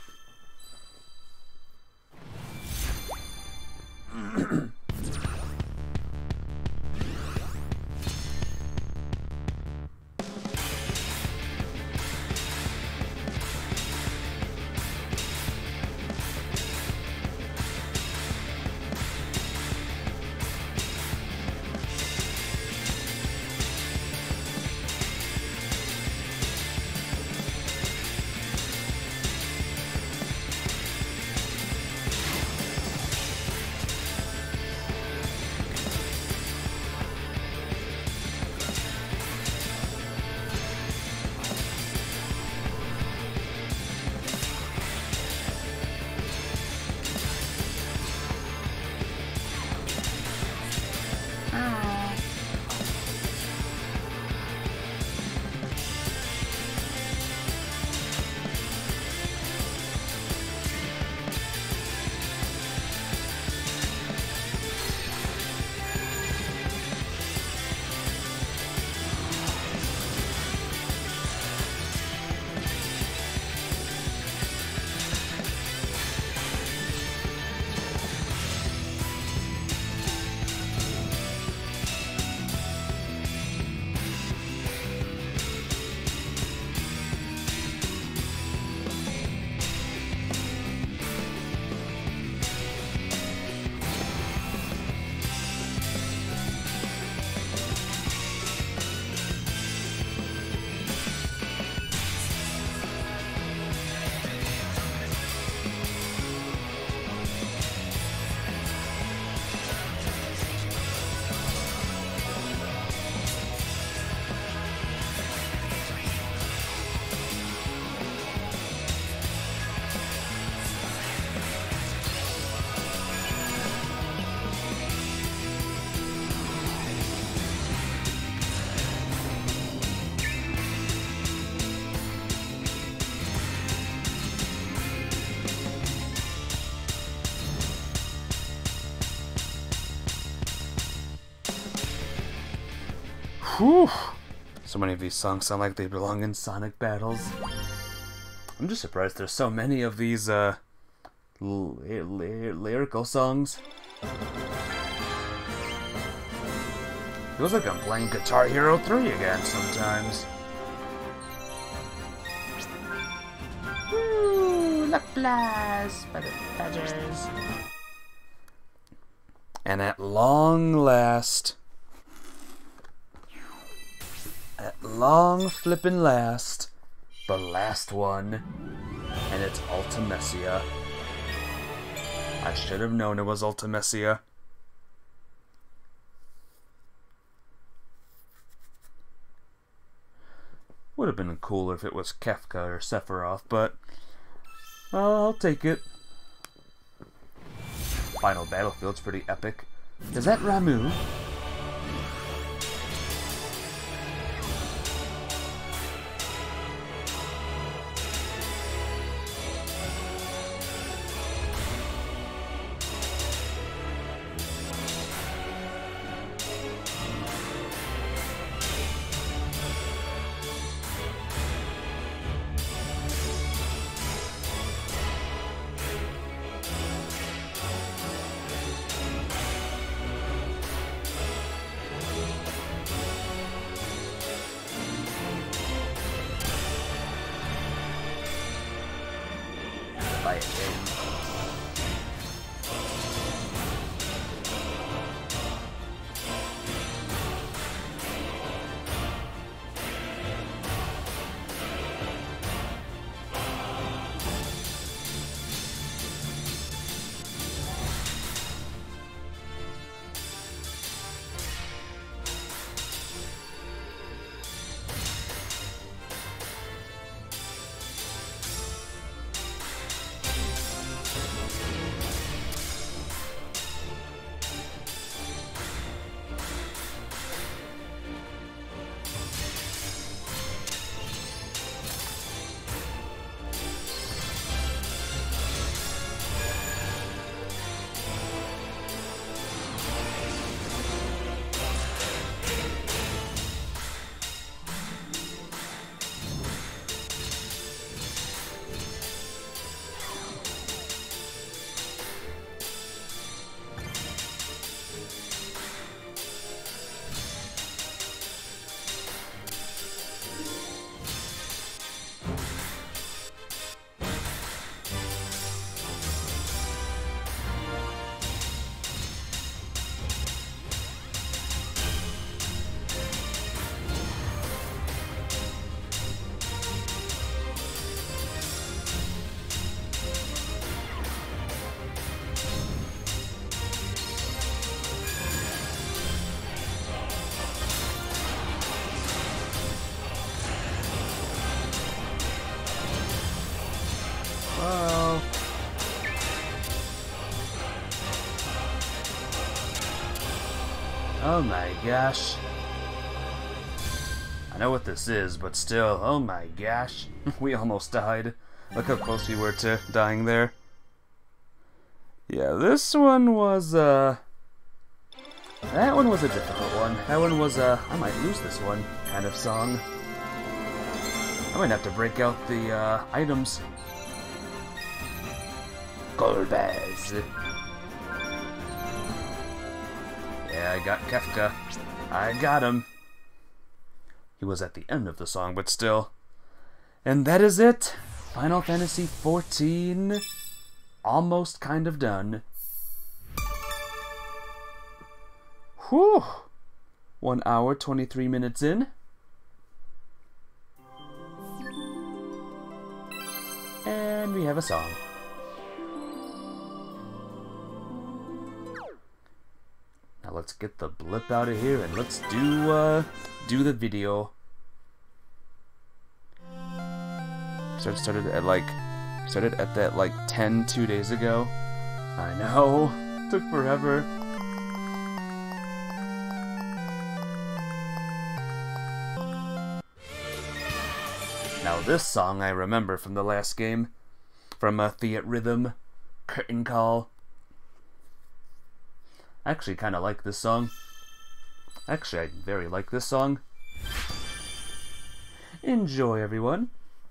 Whew. So many of these songs sound like they belong in Sonic battles. I'm just surprised there's so many of these, uh, ly ly lyrical songs. Feels like I'm playing Guitar Hero three again sometimes. Woo! Laplace! Badgers! And at long last... At long flippin' last, the last one, and it's Ultimecia. I should have known it was Ultimecia. Would have been cooler if it was Kefka or Sephiroth, but I'll take it. Final Battlefield's pretty epic. Is that Ramu? By it. Oh my gosh. I know what this is, but still, oh my gosh. We almost died. Look how close we were to dying there. Yeah, this one was, uh... that one was a difficult one. That one was, uh, I might lose this one kind of song. I might have to break out the, uh, items. Golbez. Yeah, I got Kefka. I got him. He was at the end of the song, but still. And that is it. Final Fantasy fourteen. Almost kind of done. Whew. One hour, twenty-three minutes in. And we have a song. Now let's get the blip out of here and let's do, uh, do the video. Started, started at like, started at that like ten, two days ago. I know, took forever. Now this song I remember from the last game, from uh, Theatrhythm, Curtain Call. I actually kind of like this song. Actually, I very like this song. Enjoy, everyone.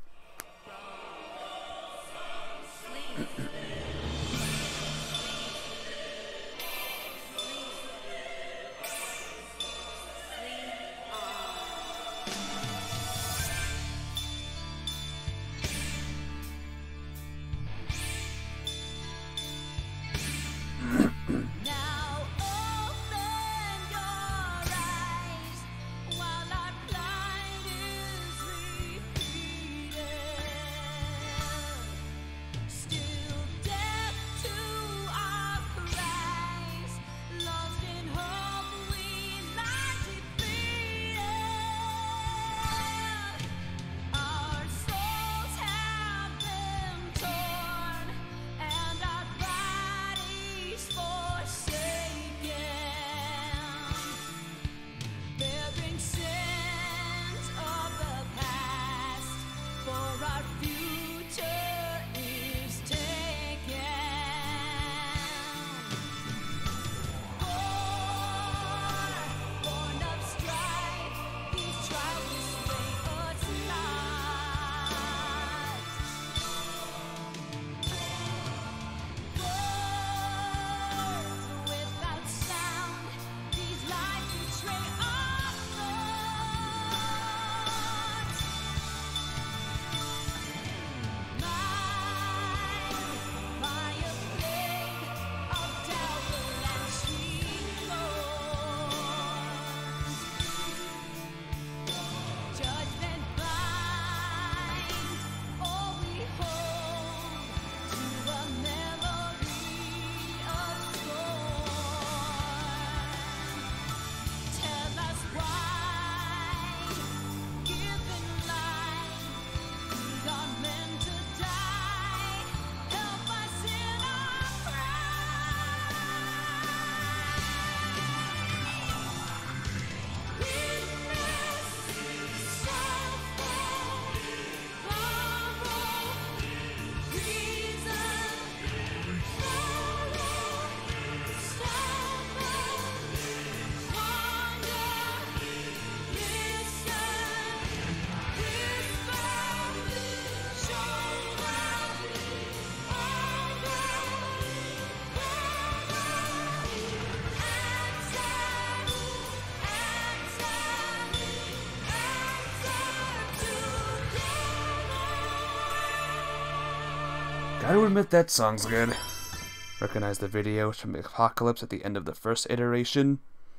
Gotta admit that song's good. Recognize the video from Apocalypse at the end of the first iteration.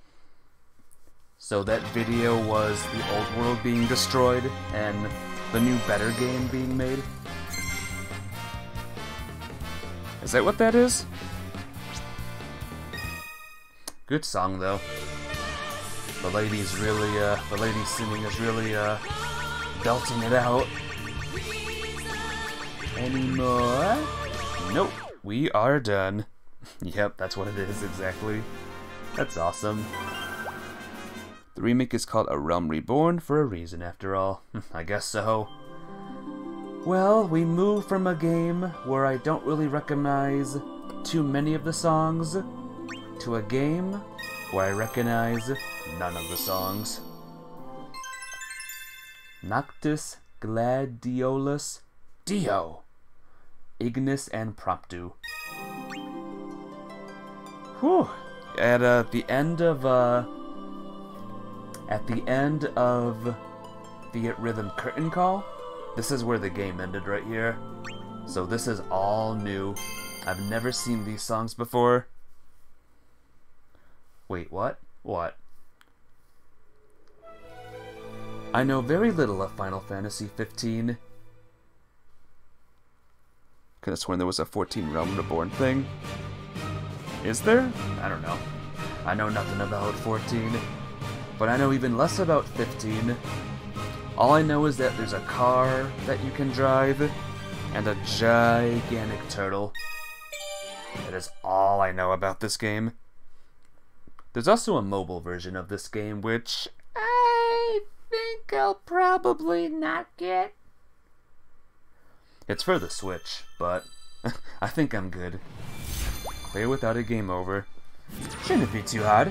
So that video was the old world being destroyed and the new better game being made. Is that what that is? Good song though. The lady's really, uh, the lady singing is really, uh, belting it out. Any more? Nope. We are done. Yep, that's what it is, exactly. That's awesome. The remake is called A Realm Reborn for a reason, after all. I guess so. Well, we move from a game where I don't really recognize too many of the songs to a game where I recognize none of the songs. Noctis Gladiolus Dio Ignis and Promptu. Whew. At uh, the end of uh, at the end of Theatrhythm Curtain Call, this is where the game ended right here. So this is all new. I've never seen these songs before. Wait, what? What? I know very little of Final Fantasy fifteen. Could have sworn there was a fourteen Realm Reborn thing. Is there? I don't know. I know nothing about fourteen, but I know even less about fifteen. All I know is that there's a car that you can drive, and a gigantic turtle. That is all I know about this game. There's also a mobile version of this game, which I think I'll probably not get. It's for the Switch, but I think I'm good. Clear without a game over. Shouldn't be too hard.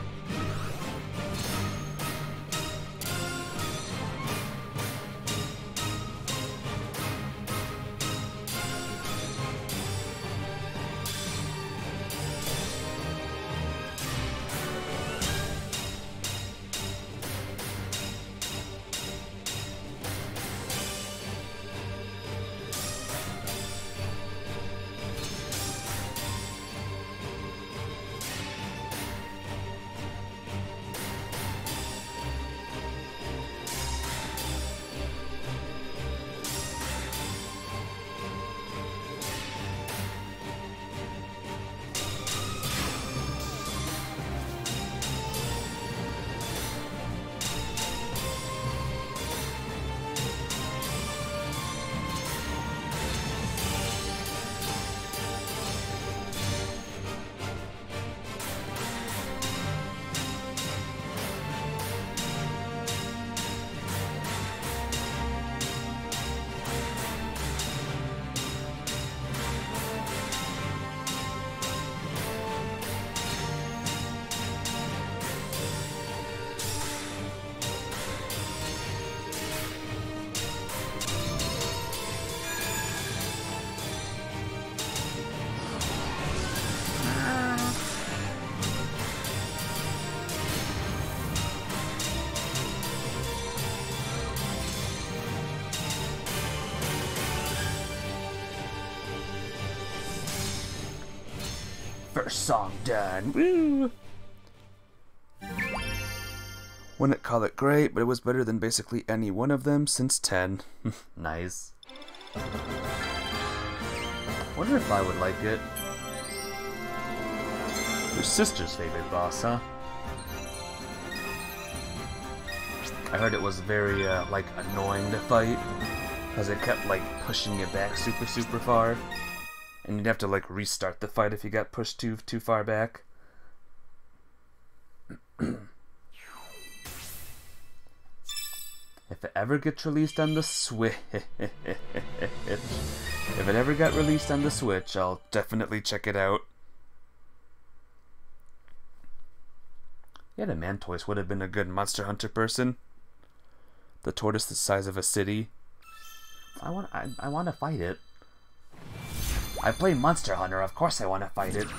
First song done. Woo! Wouldn't call it great, but it was better than basically any one of them since ten. Nice. Wonder if I would like it. Your sister's favorite boss, huh? I heard it was very, uh, like, annoying to fight, because it kept, like, pushing you back super, super far. And you'd have to, like, restart the fight if you got pushed too too far back. If it ever gets released on the Switch... if it ever got released on the Switch, I'll definitely check it out. Yeah, the Mantoise would have been a good Monster Hunter person. The tortoise the size of a city. I want I, I want to fight it. I play Monster Hunter, of course I want to fight it.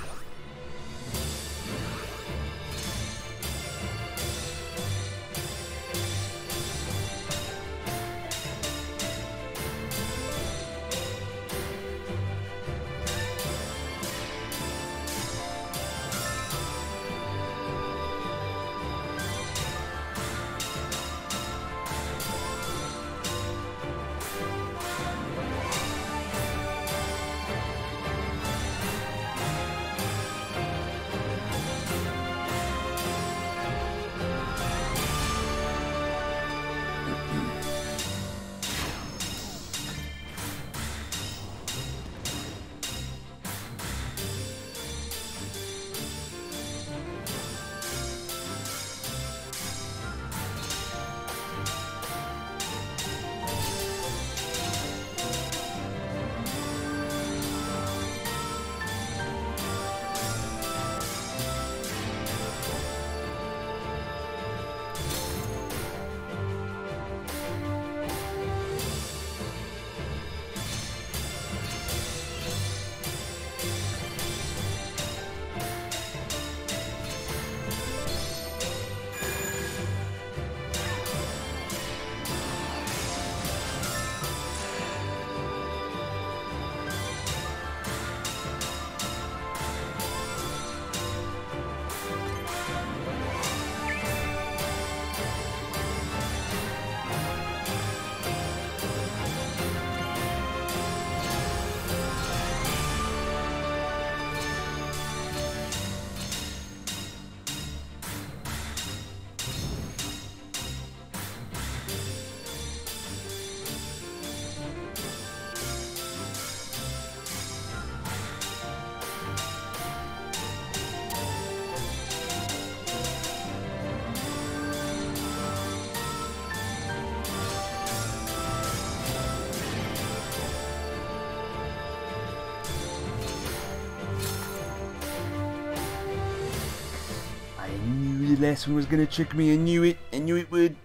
knew the last one was gonna trick me. I knew it. I knew it would.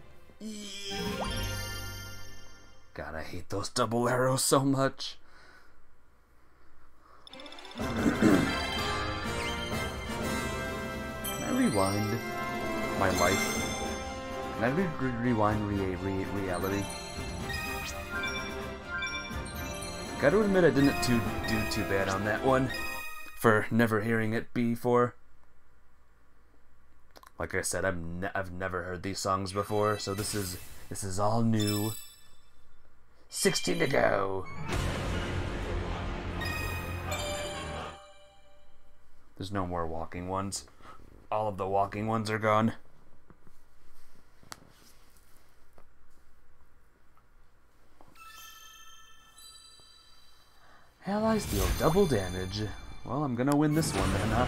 God, I hate those double arrows so much. Can I rewind my life? Can I re re rewind re re reality? Gotta admit I didn't too, do too bad on that one for never hearing it before. Like I said, I've ne I've never heard these songs before, so this is this is all new. Sixteen to go. There's no more walking ones. All of the walking ones are gone. Allies deal double damage. Well, I'm gonna win this one then, huh?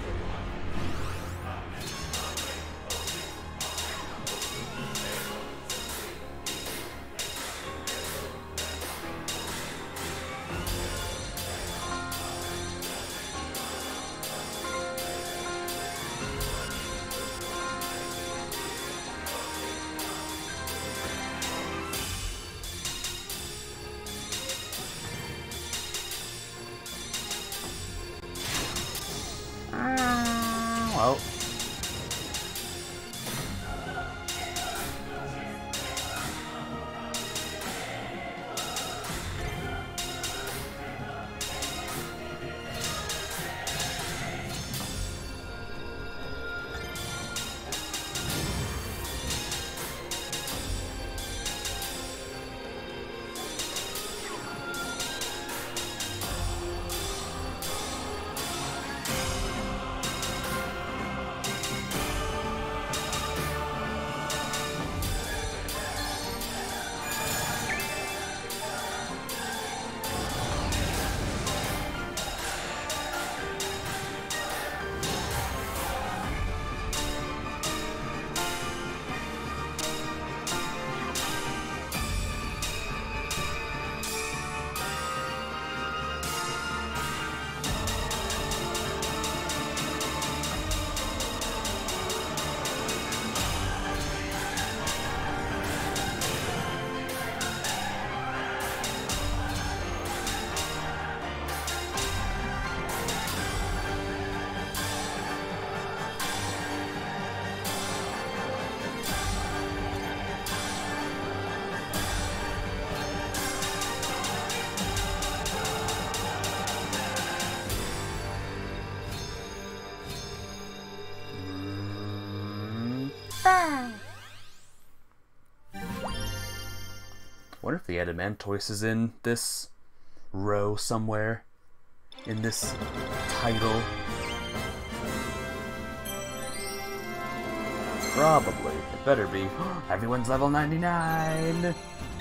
Well. Wonder if the Adamantoise is in this row somewhere in this title. Probably. It better be. Everyone's level ninety-nine!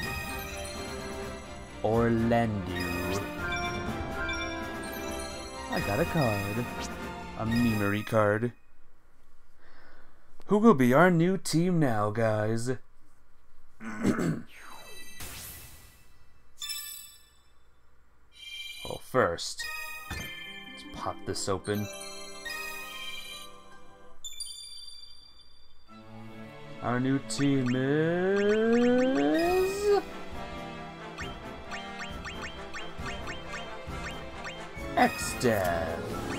Orlando. I got a card. A memory card. Who will be our new team now, guys? Well, first, let's pop this open. Our new team is... X-Dev,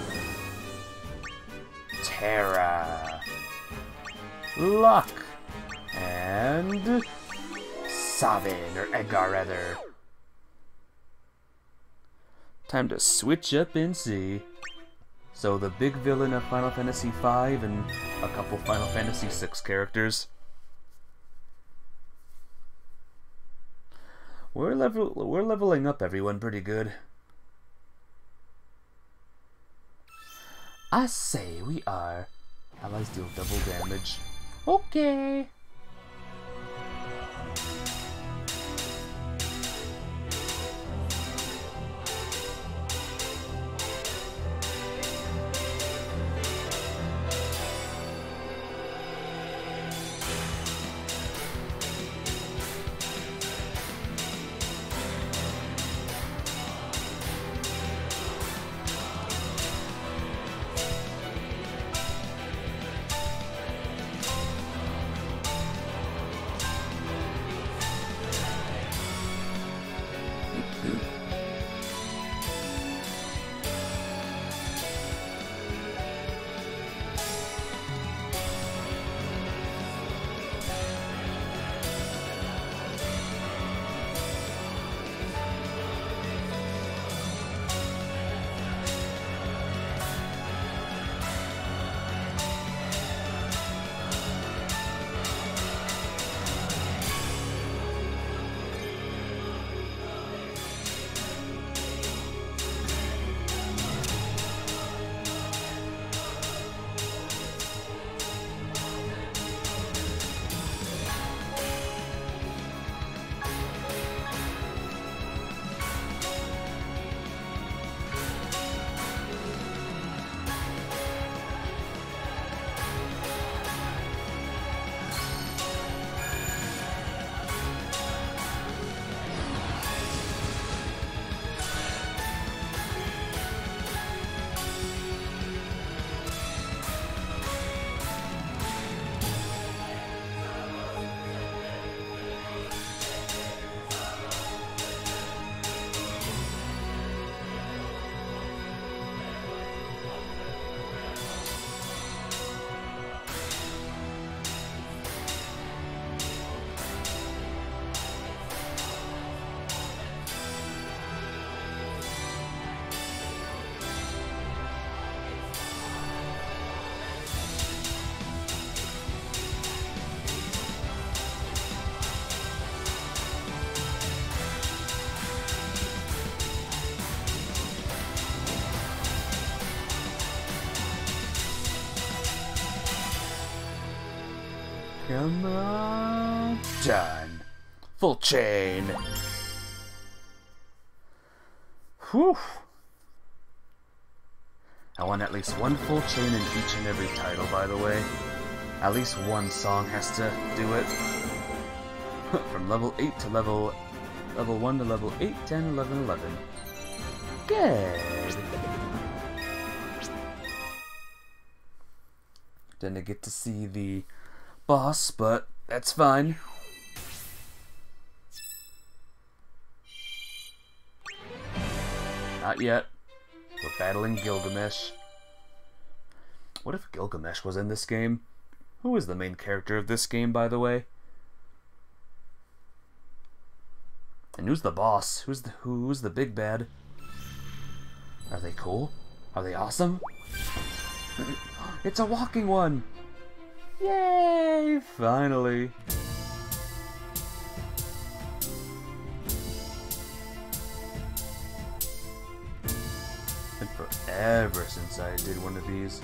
Terra, Luck, and Savin, or Edgar rather. Time to switch up and see. So the big villain of Final Fantasy five and a couple Final Fantasy six characters. We're level we're leveling up everyone pretty good. I say we are. Allies deal double damage. Okay. Come on. Done. Full chain. Whew. I want at least one full chain in each and every title, by the way. At least one song has to do it. From level eight to level... Level one to level eight, ten, eleven, eleven. Good. Didn't get to see the boss, but that's fine. Not yet. We're battling Gilgamesh. What if Gilgamesh was in this game? Who is the main character of this game, by the way? And who's the boss? Who's the who's the big bad? Are they cool? Are they awesome? It's a walking one! Yay! Finally! Been forever since I did one of these.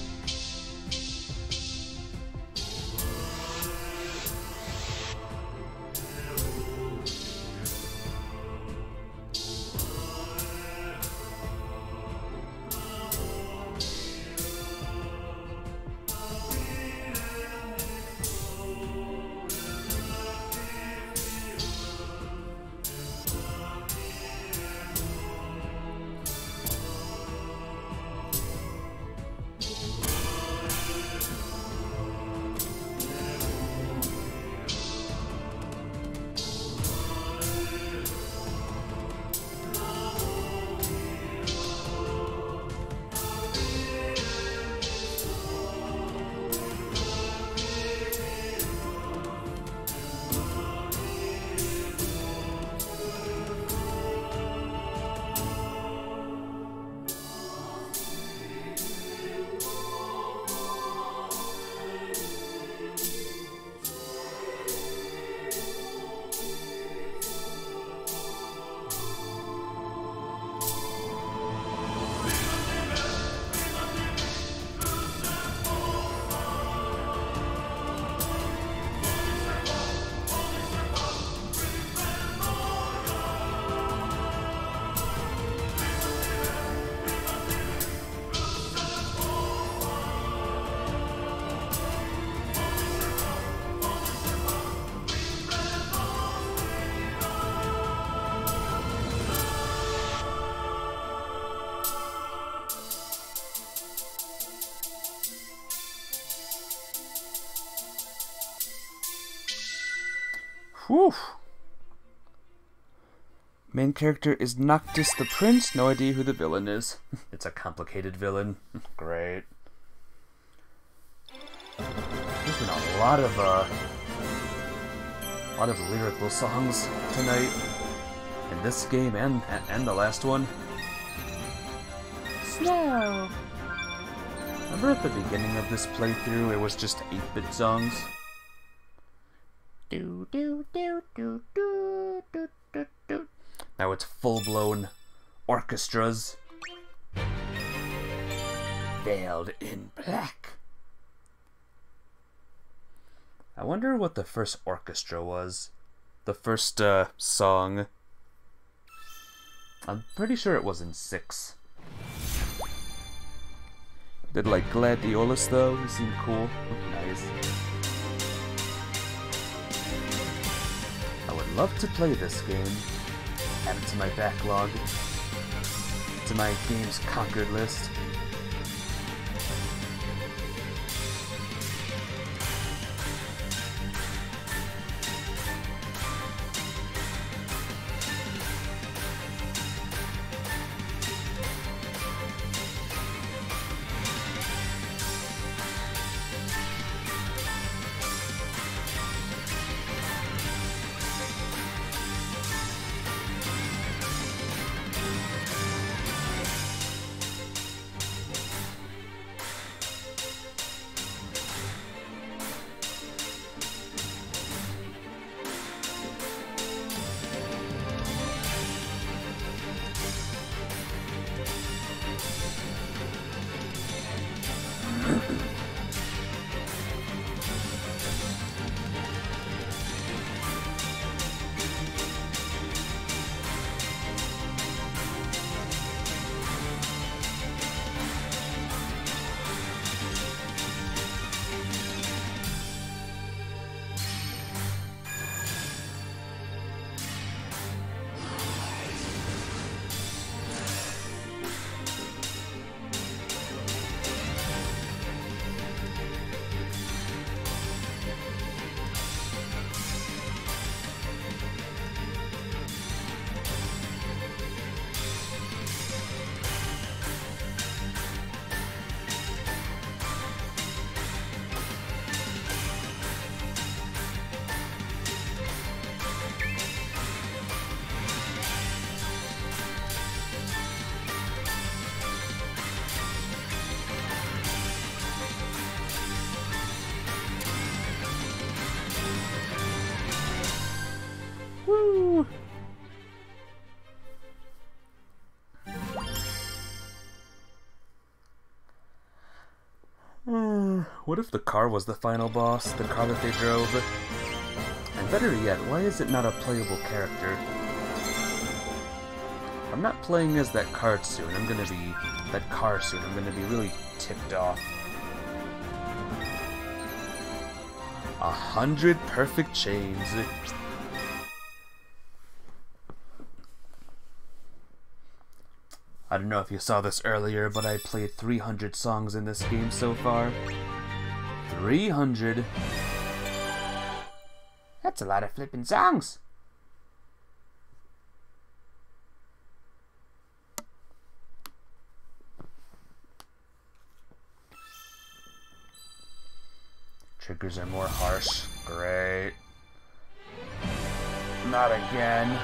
Whew. Main character is Noctis the Prince. No idea who the villain is. It's a complicated villain. Great. There's been a lot of uh, a lot of lyrical songs tonight in this game and and the last one. Snow. Remember at the beginning of this playthrough, it was just eight-bit songs. Do do do do do do do do. Now it's full-blown orchestras. Veiled in black. I wonder what the first orchestra was. The first uh, song. I'm pretty sure it was in six. Did like Gladiolus though? He seemed cool. Nice. I would love to play this game. Add it to my backlog. To my games conquered list. What if the car was the final boss, the car that they drove? And better yet, why is it not a playable character? I'm not playing as that card soon. I'm gonna be... that car soon. I'm gonna be really ticked off. A hundred perfect chains. I don't know if you saw this earlier, but I played three hundred songs in this game so far. three hundred. That's a lot of flippin' songs. Triggers are more harsh. Great. Not again.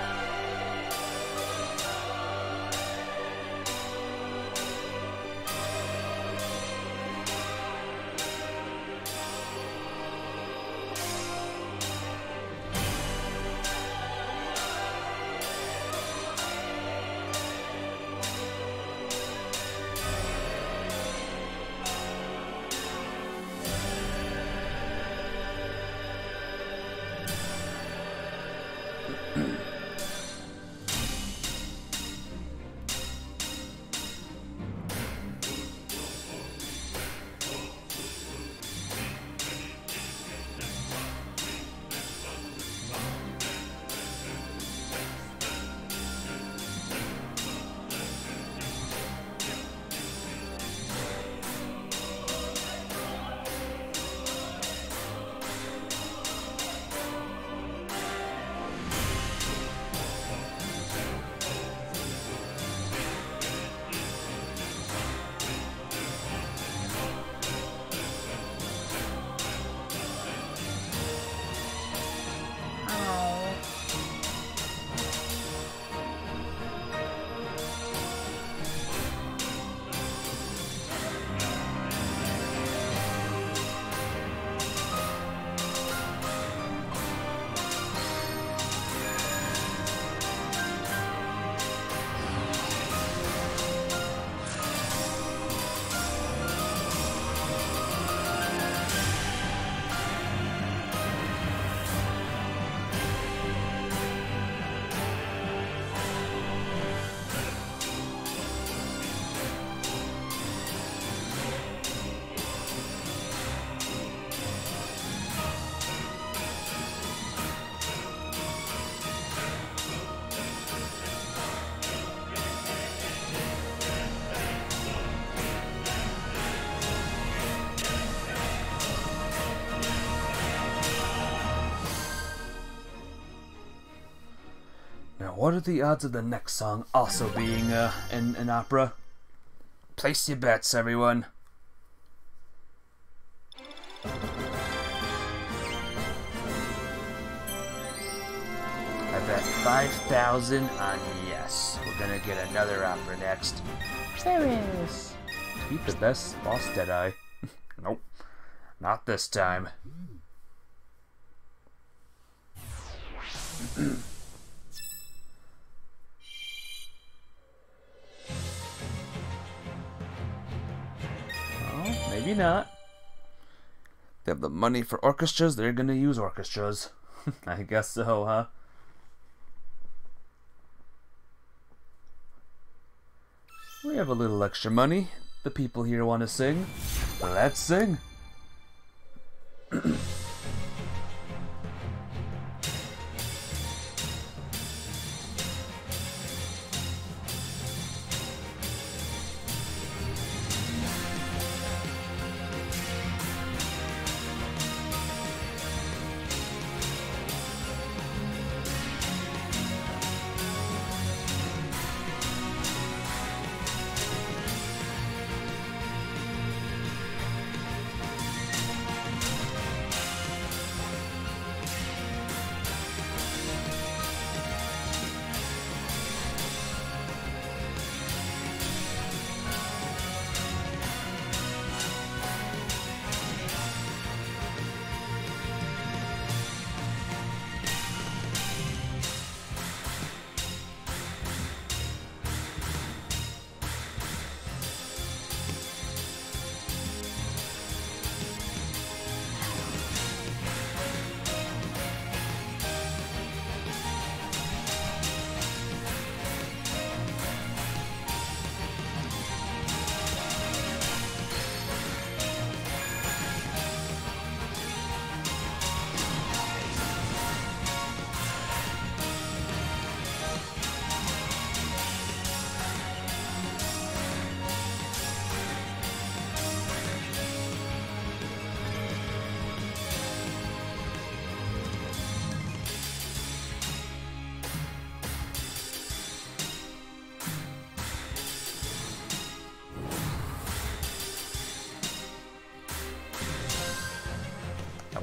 What are the odds of the next song also being uh, an, an opera? Place your bets, everyone. I bet five thousand on yes. We're gonna get another opera next. There is. Keep the best boss, Deadeye. Nope. Not this time. Maybe not. They have the money for orchestras, they're gonna use orchestras. I guess so, huh? We have a little extra money. The people here want to sing. Let's sing.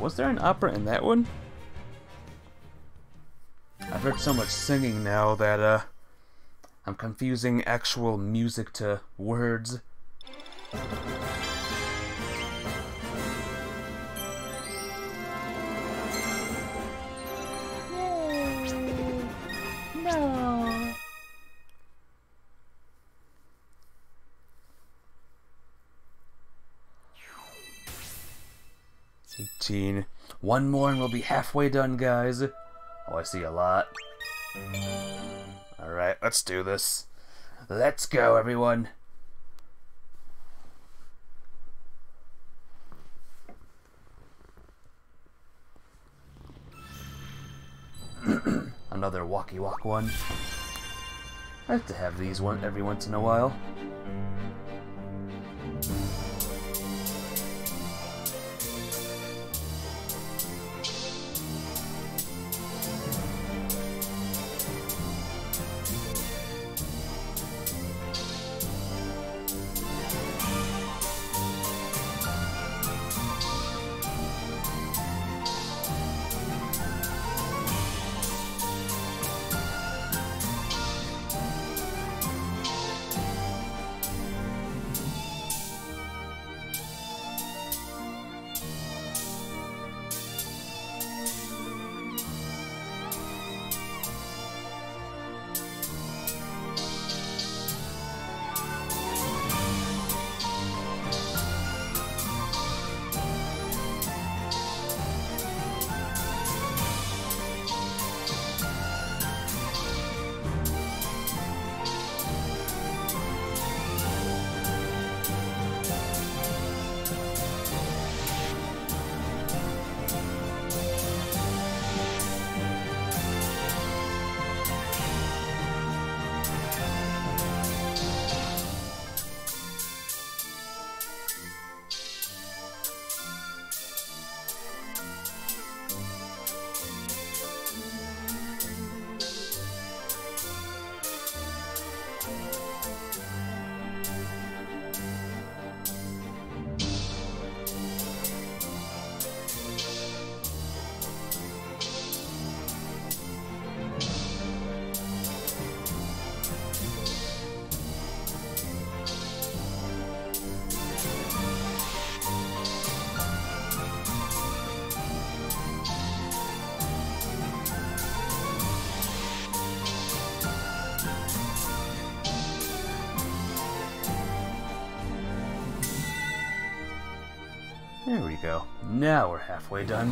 Was there an opera in that one? I've heard so much singing now that, uh, I'm confusing actual music to words. No. eighteen. One more and we'll be halfway done, guys. Oh, I see a lot. Alright, let's do this. Let's go, everyone. Another walkie walk one. I have to have these one every once in a while. There we go. Now we're halfway done.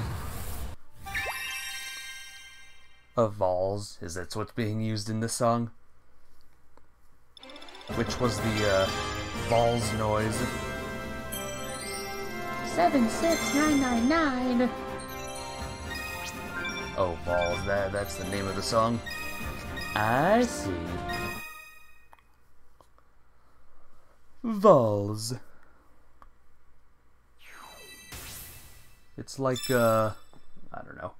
A vals, is that what's being used in this song? Which was the, uh, vals noise? Seven six nine nine nine. Oh, vals, that, that's the name of the song? I see. Vals. It's like, uh, I don't know.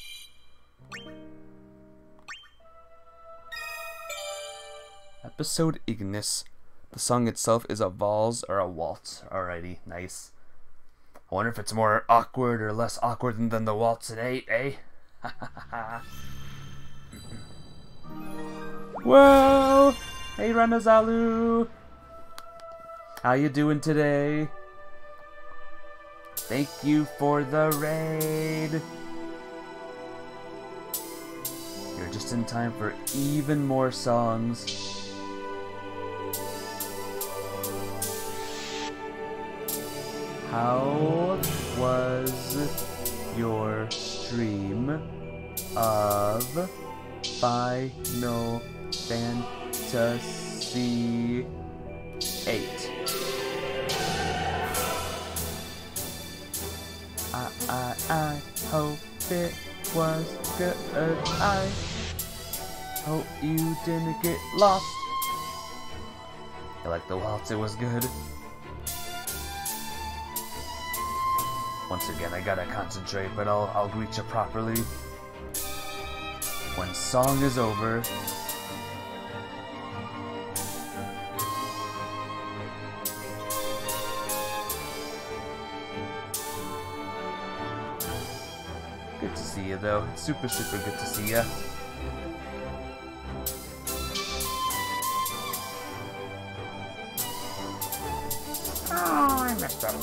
Episode Ignis. The song itself is a valse or a waltz. Alrighty, nice. I wonder if it's more awkward or less awkward than, than the waltz in eight, eh? Whoa! Hey, Ranazalu! How you doing today? Thank you for the raid! You're just in time for even more songs. How was your stream of Final Fantasy eight? I, I, I hope it was good. I hope you didn't get lost. I like the waltz, it was good. Once again, I gotta concentrate, but I'll, I'll greet you properly. When song is over, you, though. It's super, super good to see you. Oh, I messed up.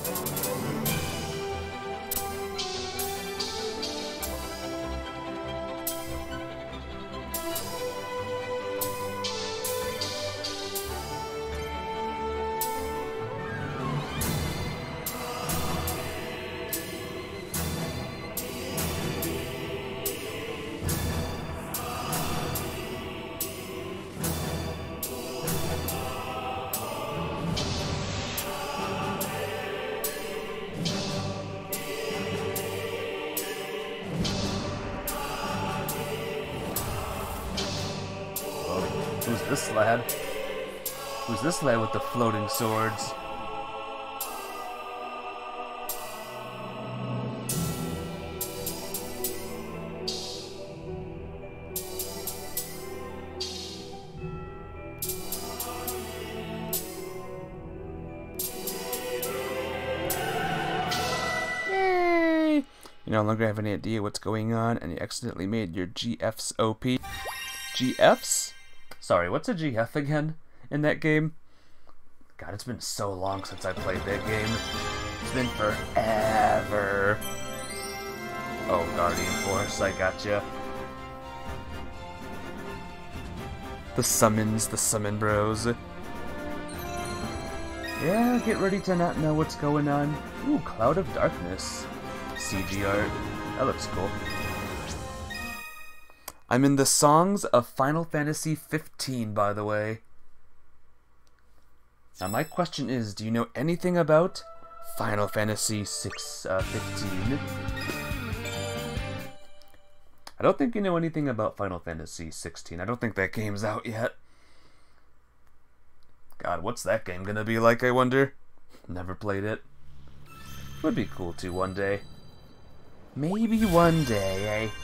Who's this lad? Who's this lad with the floating swords? Yay! You no longer have any idea what's going on, and you accidentally made your G Fs O P. G Fs? Sorry, what's a G F again in that game? God, it's been so long since I played that game. It's been forever. Oh, Guardian Force, I gotcha. The summons, the summon bros. Yeah, get ready to not know what's going on. Ooh, Cloud of Darkness. C G art. That looks cool. I'm in the Songs of Final Fantasy fifteen, by the way. Now my question is, do you know anything about Final Fantasy six, uh, fifteen? I don't think you know anything about Final Fantasy sixteen. I don't think that game's out yet. God, what's that game gonna be like, I wonder? Never played it. Would be cool to one day. Maybe one day, eh?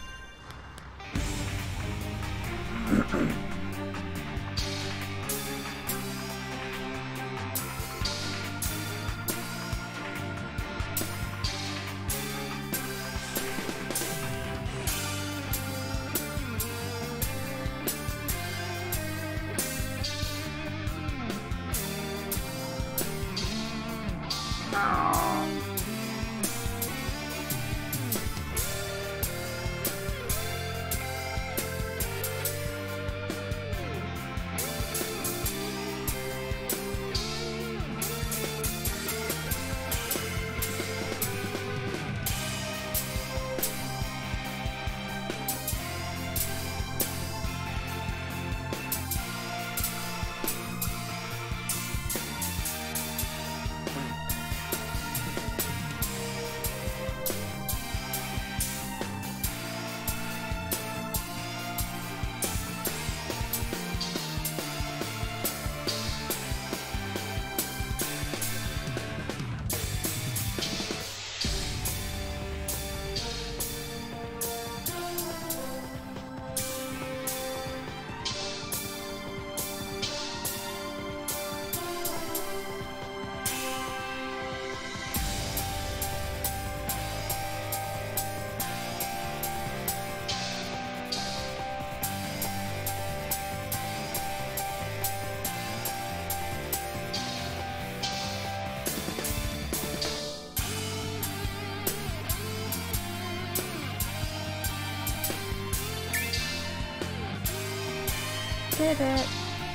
Did it.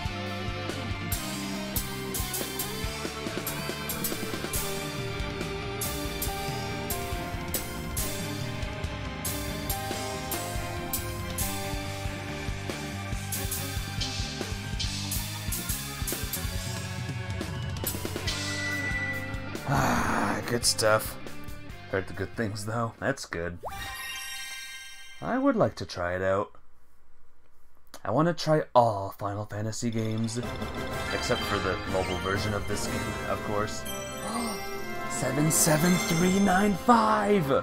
Ah, good stuff. Heard the good things, though. That's good. I would like to try it out. I want to try all Final Fantasy games, except for the mobile version of this game, of course. seven seven three nine five!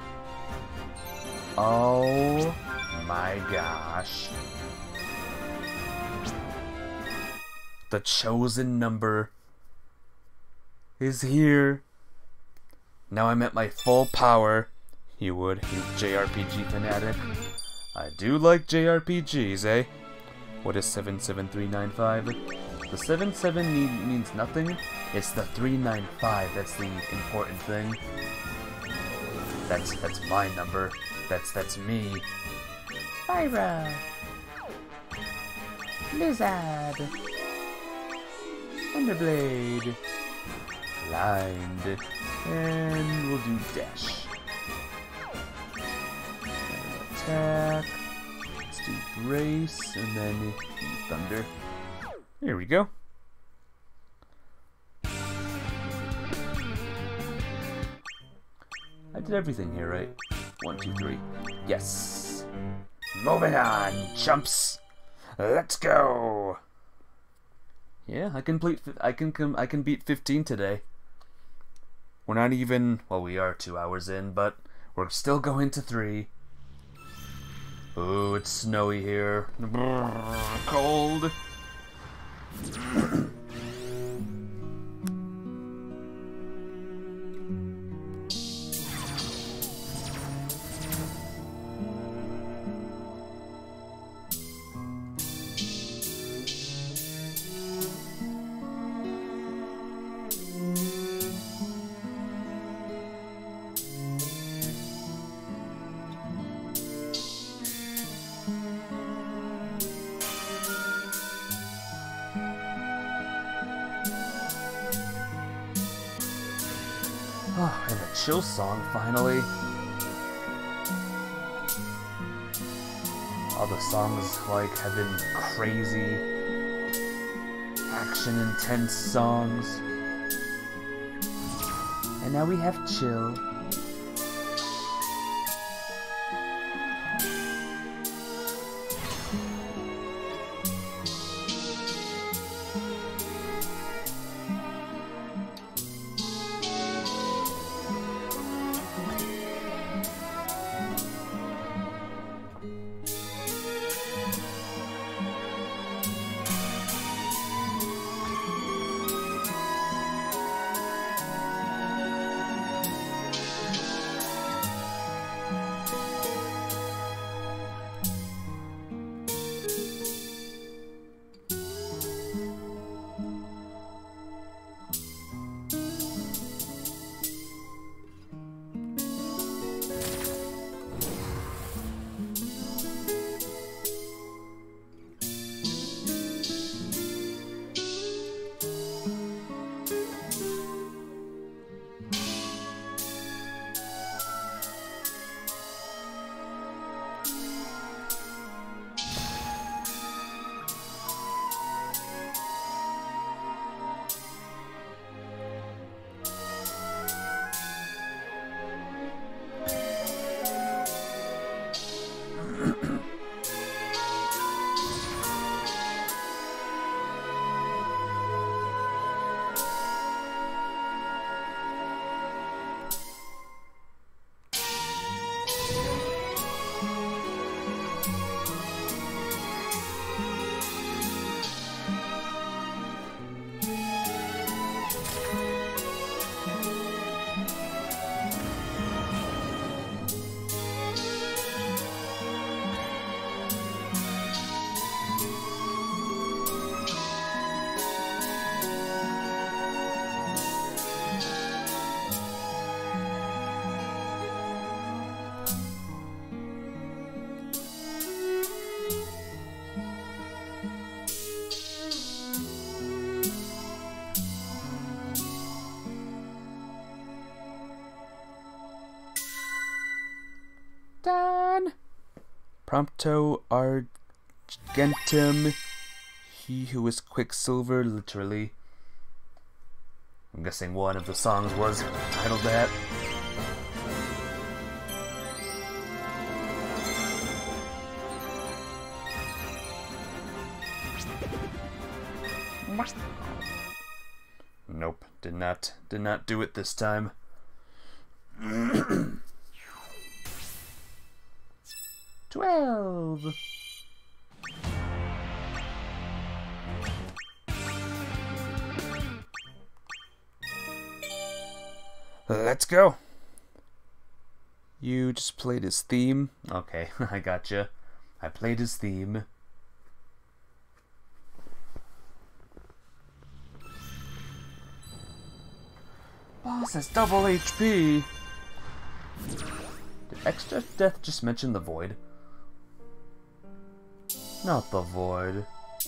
Oh my gosh. The chosen number is here. Now I'm at my full power. You would, you J R P G fanatic. I do like J R P Gs, eh? What is seven seven three nine five? The seven seven mean, means nothing. It's the three nine five that's the important thing. That's that's my number. That's that's me. Spyro. Lizard. Thunderblade. Blind. And we'll do dash. Attack. Let's do brace, and then thunder. Here we go. I did everything here, right? One, two, three. Yes. Moving on, chumps. Let's go. Yeah, I can complete. I can come. I can beat fifteen today. We're not even. Well, we are two hours in, but we're still going to three. Ooh, it's snowy here. Brrr, cold. Oh, and a chill song, finally. All the songs, like, have been crazy, action-intense songs. And now we have chill. Done. Prompto Argentum, he who is Quicksilver, literally. I'm guessing one of the songs was titled that. Nope, did not, did not do it this time. Twelve. Let's go. You just played his theme? Okay, I gotcha. I played his theme. Boss has double H P! Did Extra Death just mention the Void? Not the Void.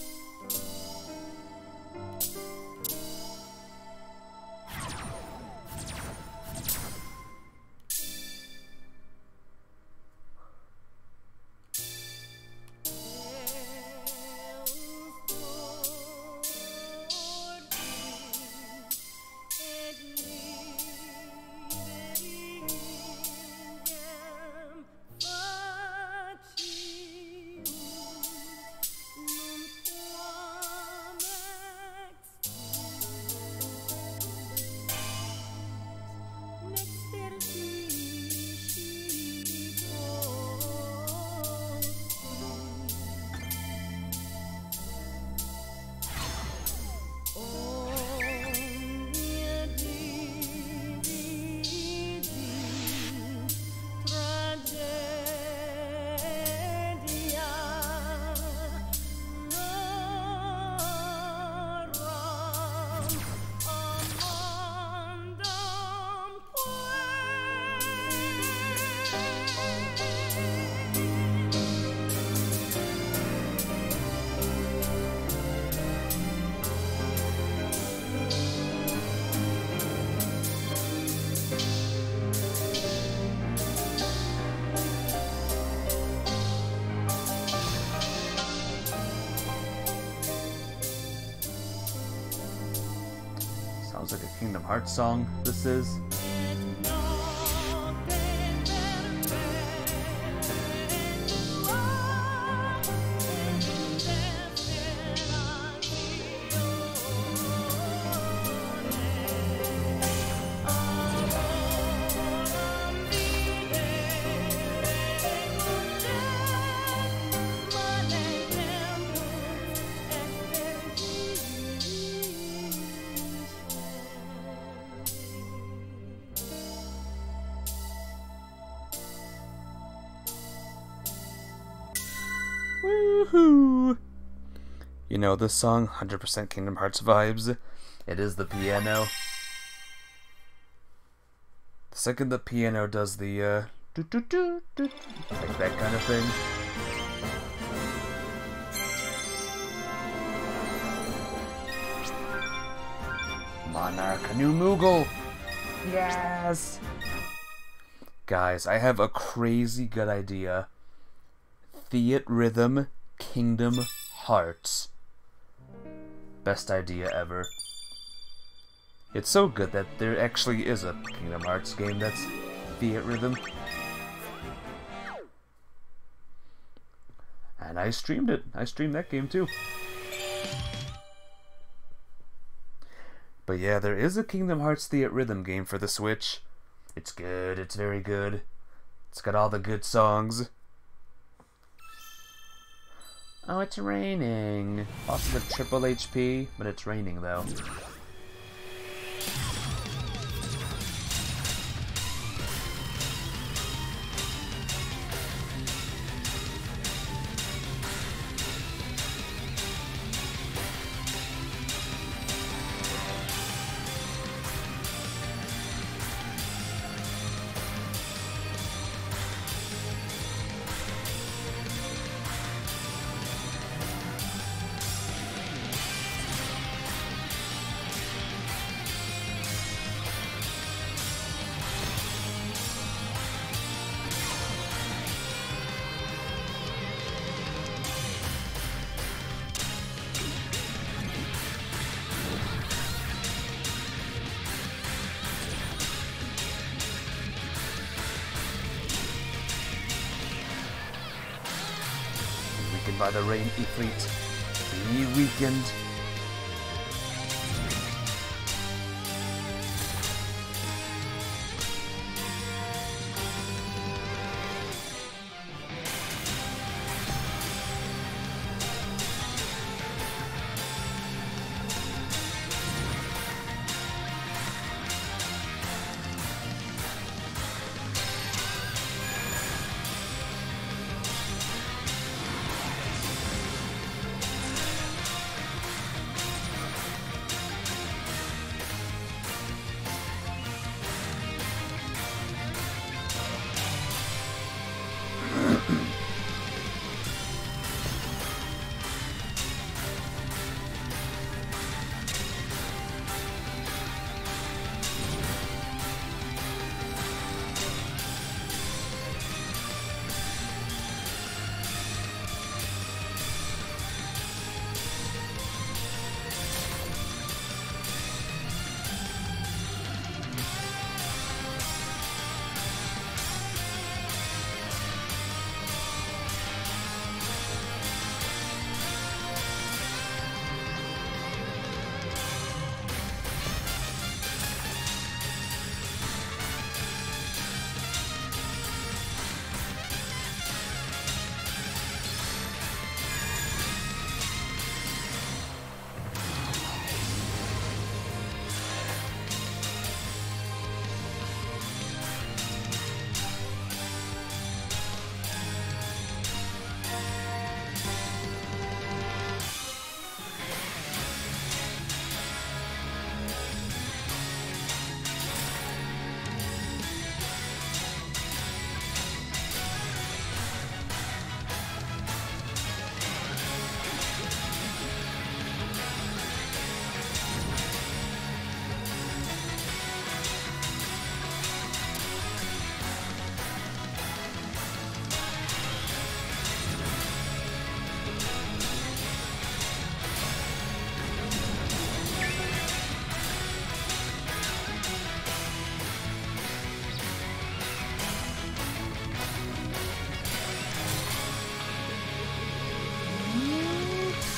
Sounds like a Kingdom Hearts song, this is. Woohoo! You know this song, one hundred percent Kingdom Hearts vibes. It is the piano. The second the piano does the, uh, doo -doo -doo -doo, like that kind of thing. Monarch, a new Moogle! Yes! Guys, I have a crazy good idea. Theatrhythm Kingdom Hearts. Best idea ever. It's so good that there actually is a Kingdom Hearts game that's Theatrhythm. And I streamed it. I streamed that game too. But yeah, there is a Kingdom Hearts Theatrhythm game for the Switch. It's good. It's very good. It's got all the good songs. Oh, it's raining. Also the triple H P, but it's raining though. By the Rain Ifrit. Be weakened.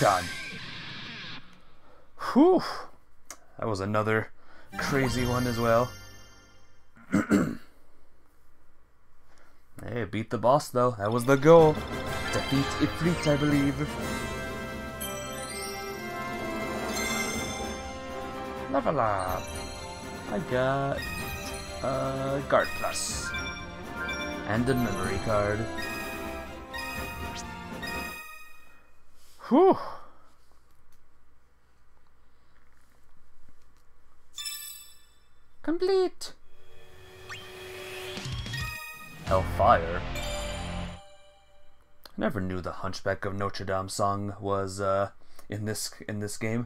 Done. Whew. That was another crazy one as well. Hey, beat the boss though. That was the goal. Defeat Ifrit, I believe. Level up. I got a guard plus and a memory card. Whew. Complete. Hellfire. I never knew the Hunchback of Notre Dame song was uh in this in this game.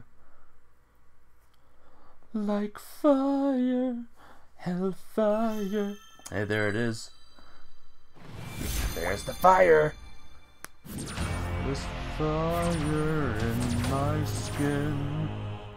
Like fire, hellfire. Hey, there it is. There's the fire. This fire in my skin.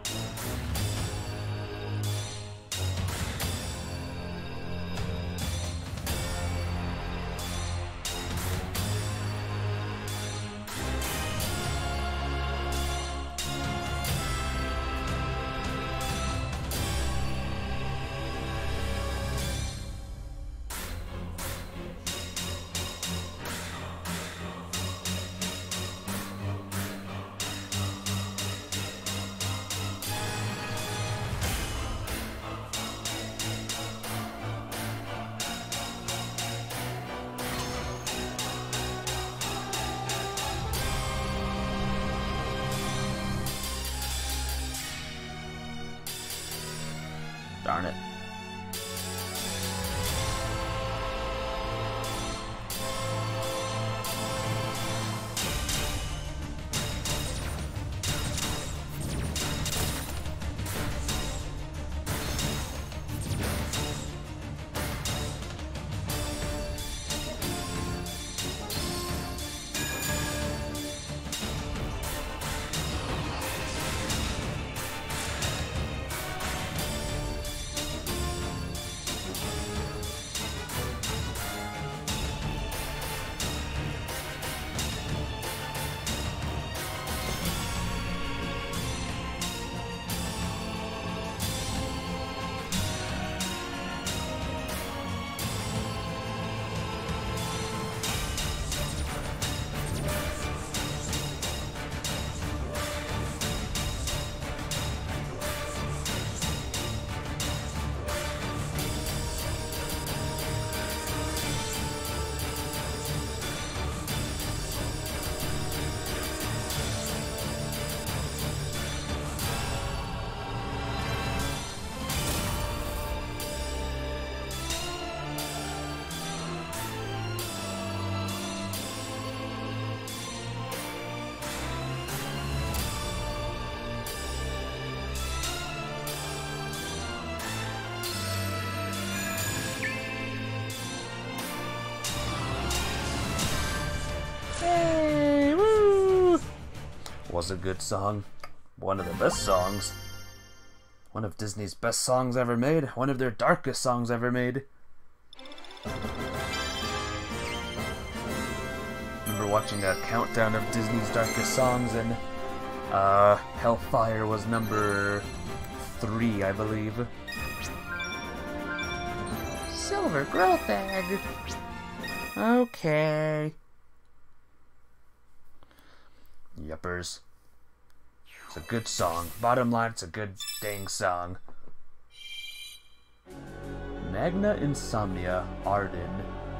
Darn it. Hey, woo! Was a good song. One of the best songs. One of Disney's best songs ever made. One of their darkest songs ever made. Remember watching a countdown of Disney's darkest songs, and uh, Hellfire was number three, I believe. Silver growth egg. Okay. Yuppers. It's a good song. Bottom line, it's a good dang song. Magna Insomnia Arden.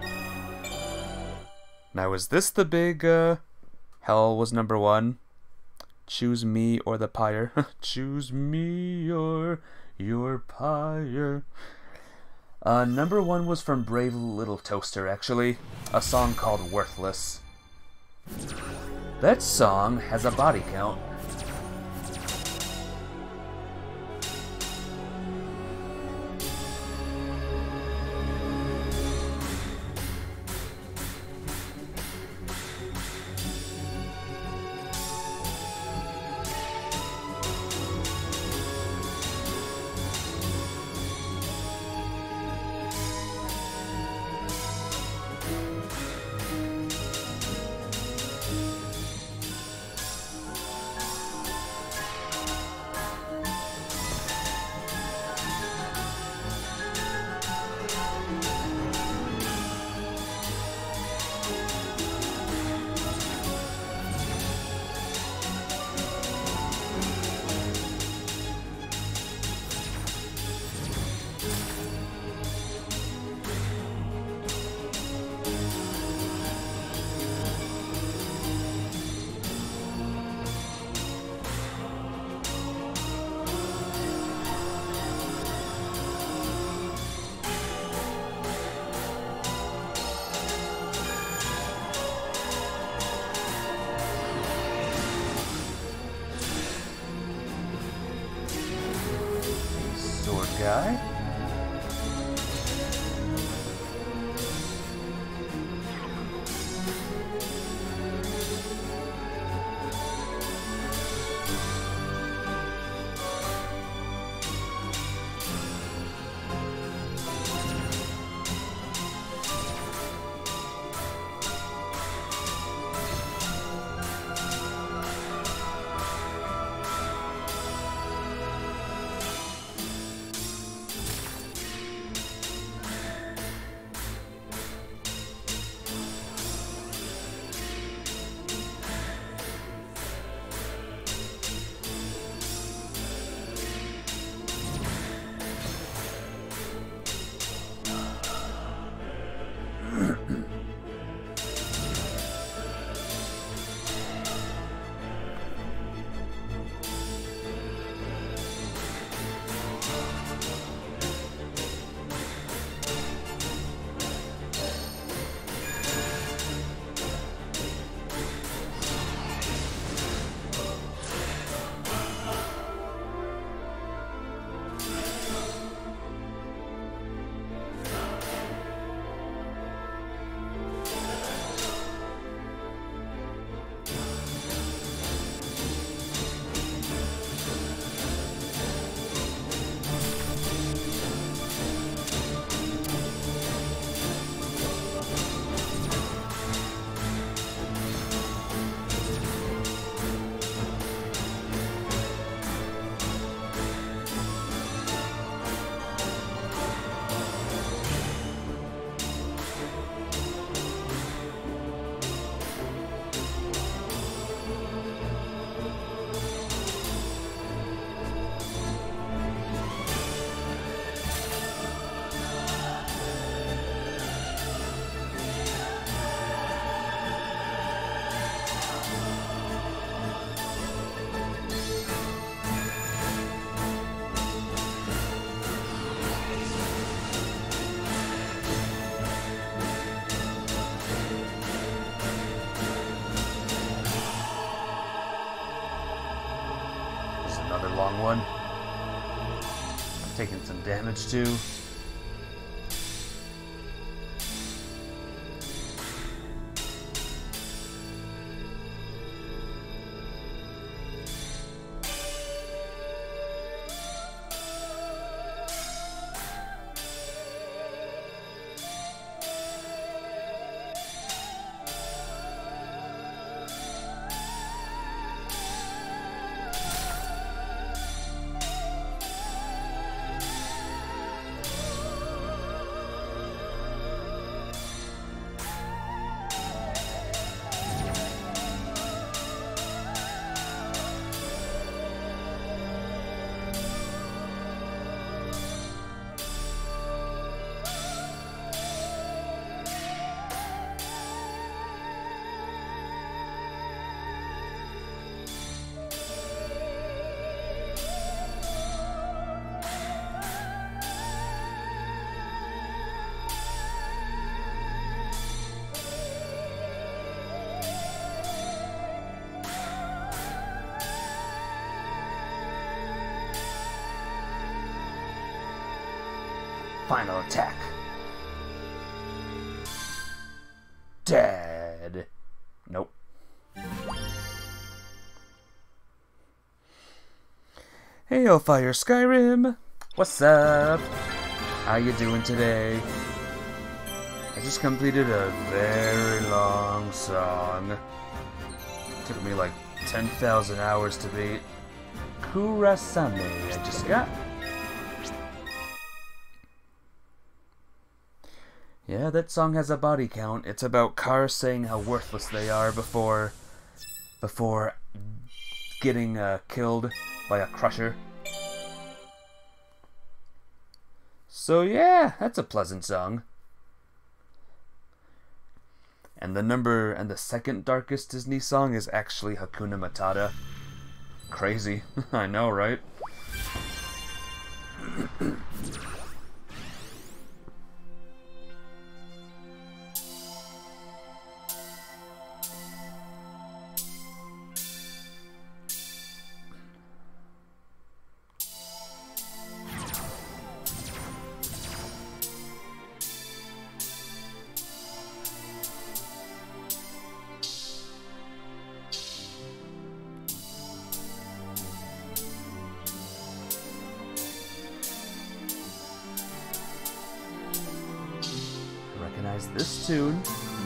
Now, is this the big, uh, Hell was number one? Choose me or the pyre. Choose me or your pyre. Uh, number one was from Brave Little Toaster, actually. A song called Worthless. That song has a body count. guy. Another long one. I'm taking some damage too. Final attack. Dead. Nope. Hey, Hellfire Skyrim! What's up? How you doing today? I just completed a very long song. Took me like ten thousand hours to beat. Kurasame I just got. Yeah, that song has a body count. It's about cars saying how worthless they are before before getting uh, killed by a crusher. So yeah, that's a pleasant song. And the number and the second darkest Disney song is actually Hakuna Matata. Crazy. I know, right? this tune.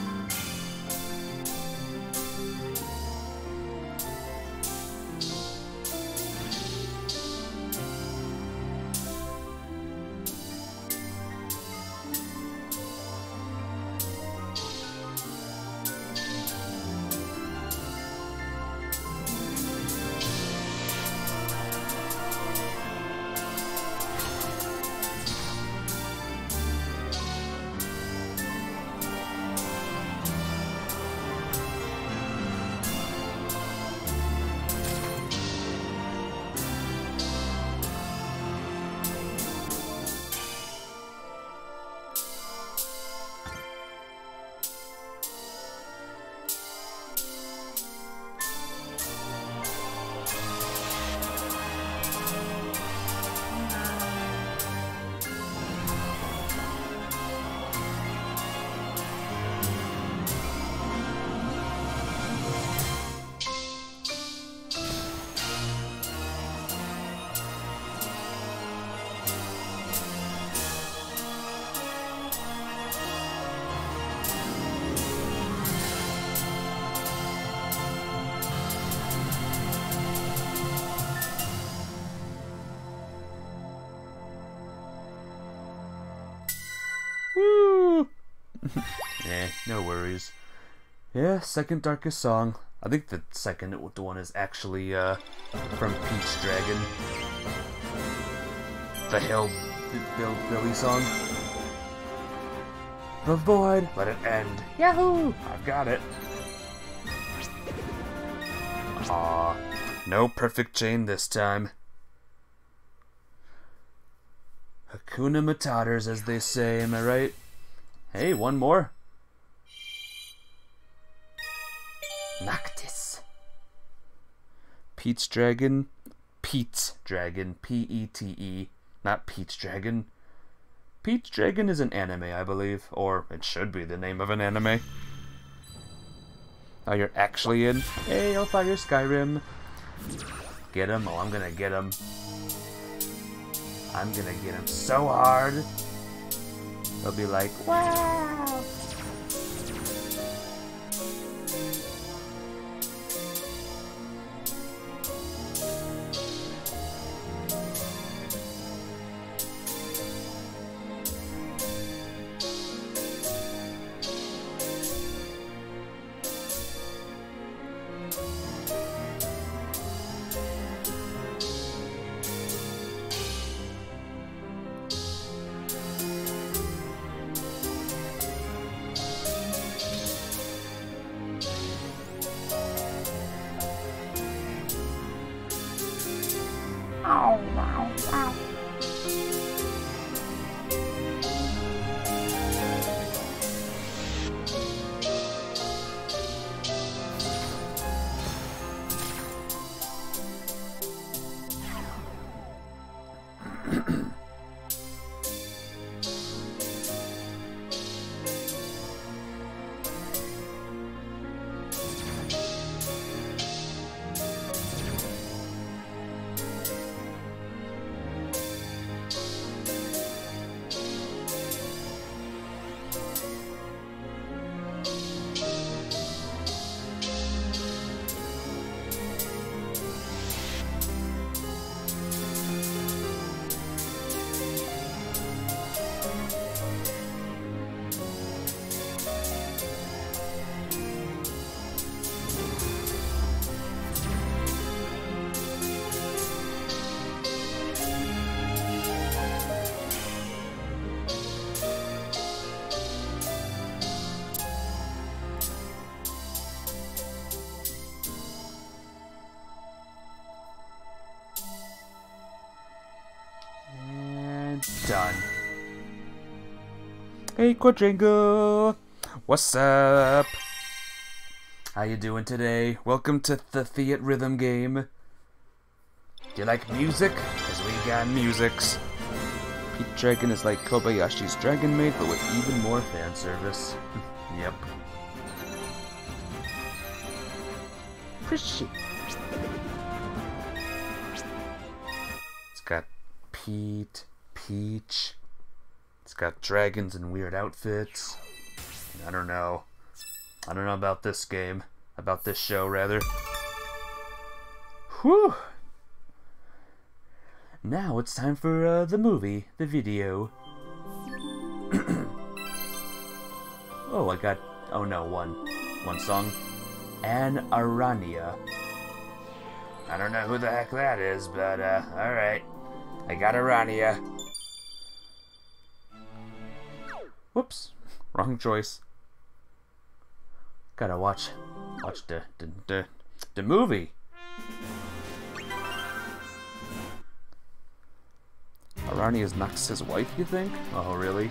Woo! Eh, no worries. Yeah, second darkest song. I think the second one is actually uh, from Peach Dragon. The Hill Bill Billy song. Avoid, let it end. Yahoo! I've got it. Aw, no perfect chain this time. Hakuna Matatas, as they say, am I right? Hey, one more. Noctis. Pete's Dragon. Pete's Dragon. P E T E. Not Pete's Dragon. Pete's Dragon is an anime, I believe. Or it should be the name of an anime. Oh, you're actually in? Hey, I'll fire Skyrim. Get him? Oh, I'm gonna get him. I'm gonna get him so hard. They'll be like, wow! Oh, wow, wow. Done. Hey, Quadrangle! What's up? How you doing today? Welcome to the Theatrhythm game. Do you like music? Because we got musics. Peach Dragon is like Kobayashi's Dragon Maid, but with even more fan service. Yep. Appreciate. It's got Pete, Peach. It's got dragons in weird outfits. I don't know. I don't know about this game. About this show, rather. Whew! Now it's time for uh, the movie, the video. Oh, I got... Oh no, one. One song. An Arania. I don't know who the heck that is, but, uh, alright. I got Arania. Whoops. Wrong choice. Gotta watch... Watch the... the... the, the movie. Arania is Nox's wife, you think? Oh, really?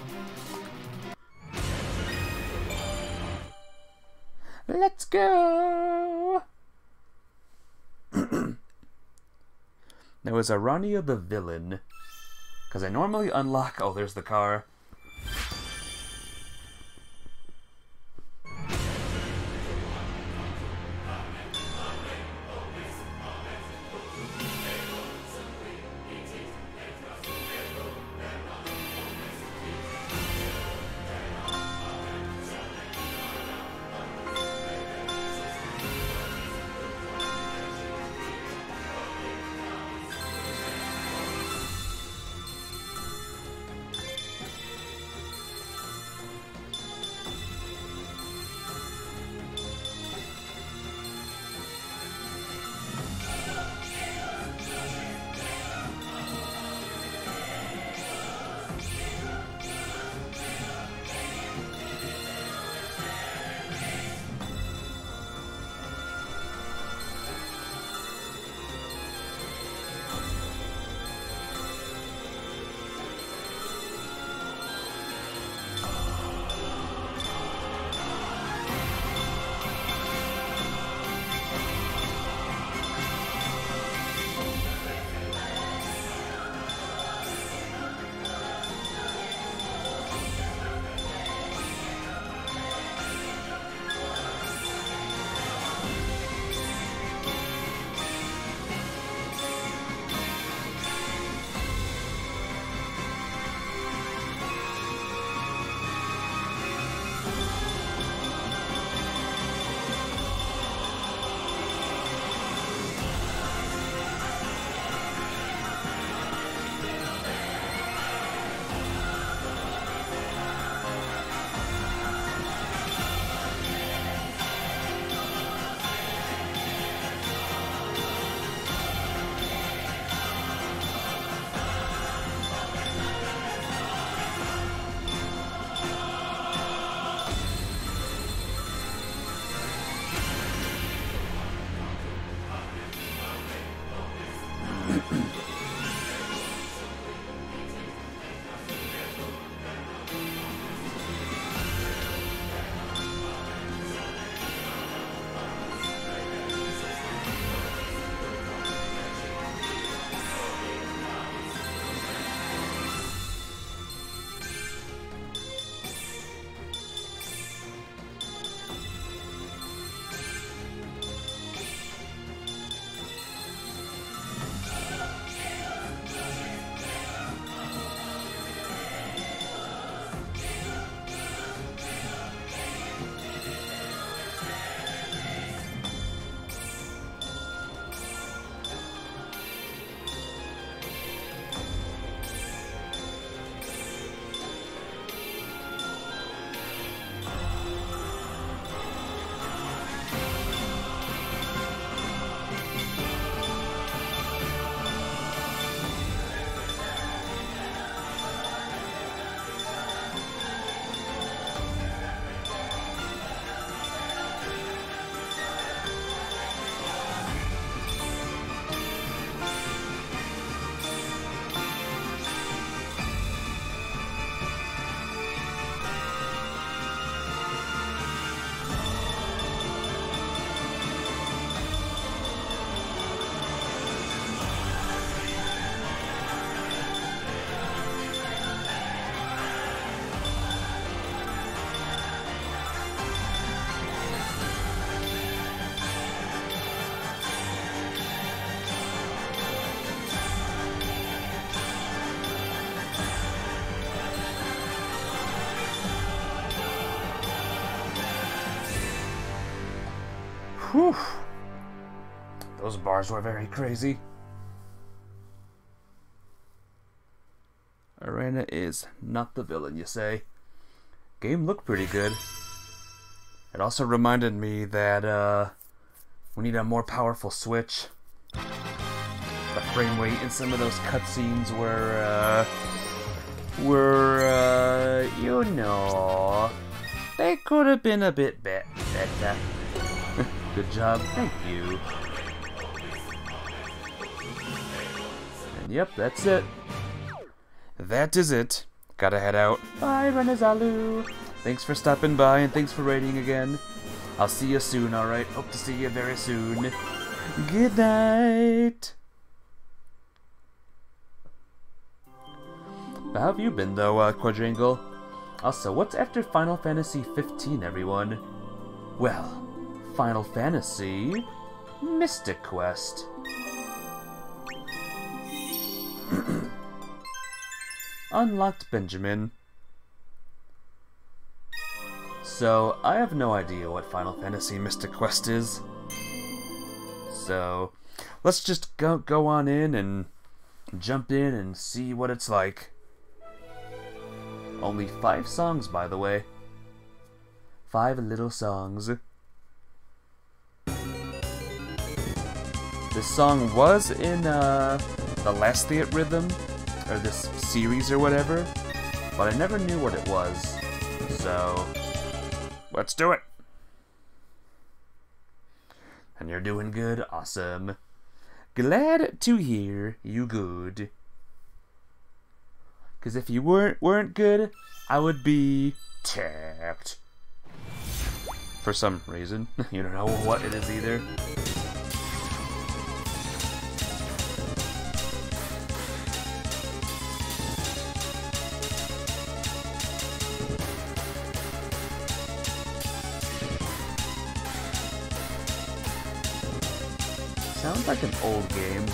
Let's go! Now, is Arania the villain? Because I normally unlock... Oh, there's the car. Whew. Those bars were very crazy. Arena is not the villain, you say? Game looked pretty good. It also reminded me that uh, we need a more powerful Switch. The frame rate in some of those cutscenes were, uh, were, uh, you know, they could have been a bit be better. Good job, thank you. And yep, that's it. That is it. Gotta head out. Bye, Renezalu. Thanks for stopping by and thanks for raiding again. I'll see you soon, alright? Hope to see you very soon. Good night. How have you been, though, uh, Quadrangle? Also, what's after Final Fantasy fifteen, everyone? Well, Final Fantasy Mystic Quest. Unlocked Benjamin. So, I have no idea what Final Fantasy Mystic Quest is. So, let's just go, go on in and jump in and see what it's like. Only five songs, by the way. Five little songs. This song was in uh, the last Theatrhythm, or this series or whatever, but I never knew what it was. So, let's do it! And you're doing good? Awesome. Glad to hear you good. Because if you weren't weren't good, I would be tapped. For some reason. You don't know what it is either. Sounds like an old game.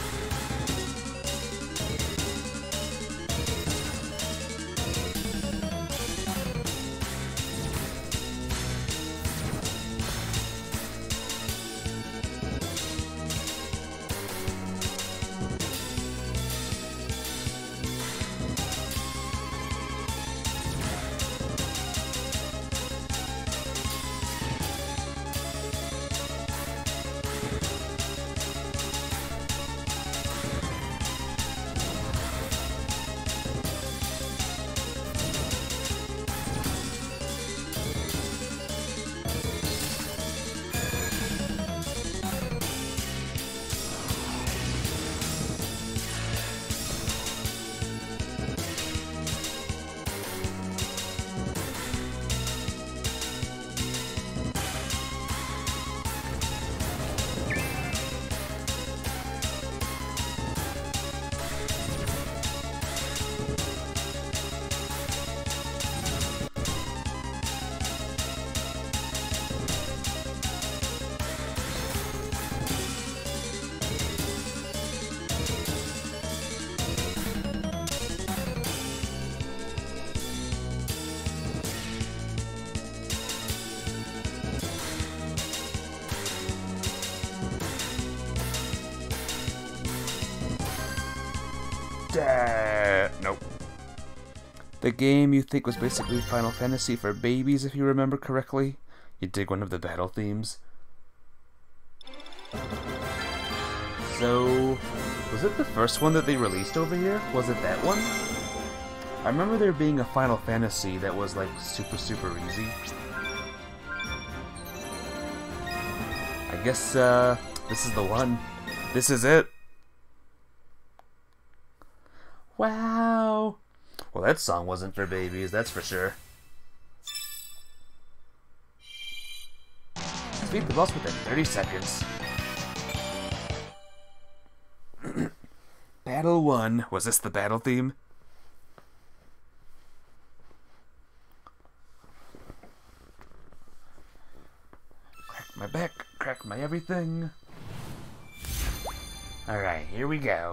Uh, nope. The game you think was basically Final Fantasy for babies, if you remember correctly. You dig one of the battle themes. So, was it the first one that they released over here? Was it that one? I remember there being a Final Fantasy that was like super super easy. I guess uh, this is the one. This is it. Wow. Well, that song wasn't for babies, that's for sure. Beat the boss within thirty seconds. Battle one. Was this the battle theme? Crack my back, crack my everything. Alright, here we go.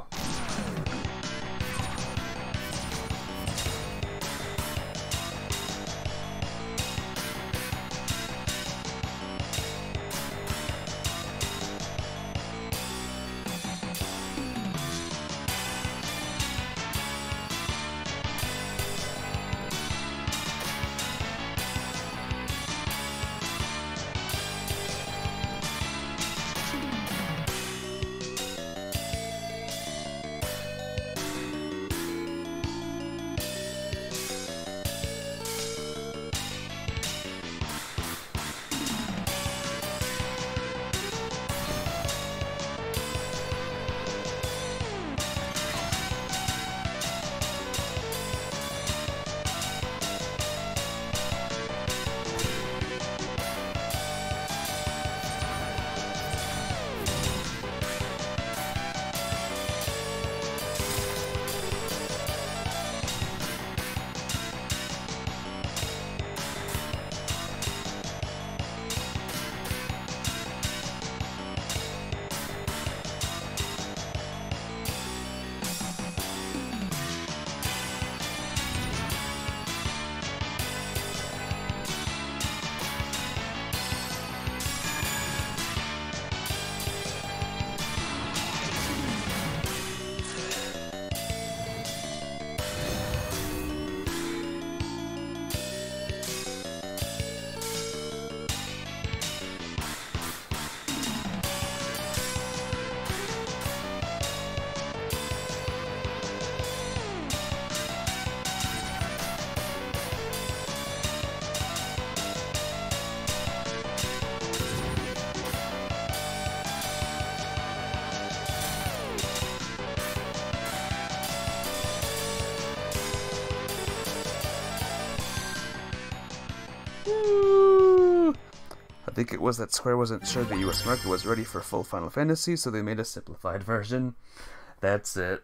think it was that Square wasn't sure the U S market was ready for full Final Fantasy, so they made a simplified version. That's it.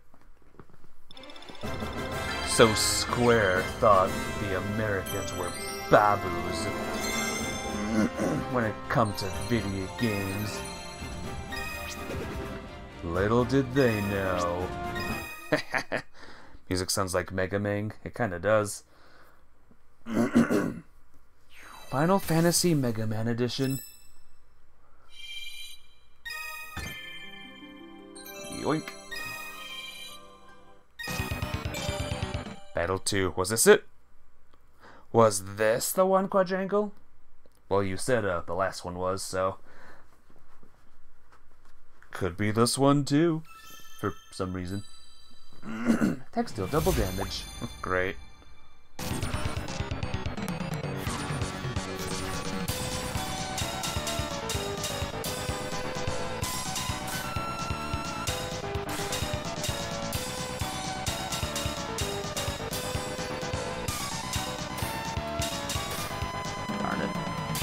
So Square thought the Americans were baboos when it come to video games. Little did they know. Music sounds like Mega Man. It kinda does. Final Fantasy Mega Man Edition. Yoink. Battle two. Was this it? Was this the one quadrangle? Well, you said uh, the last one was, so... Could be this one, too. For some reason. Text deal double damage. Great. Darn it.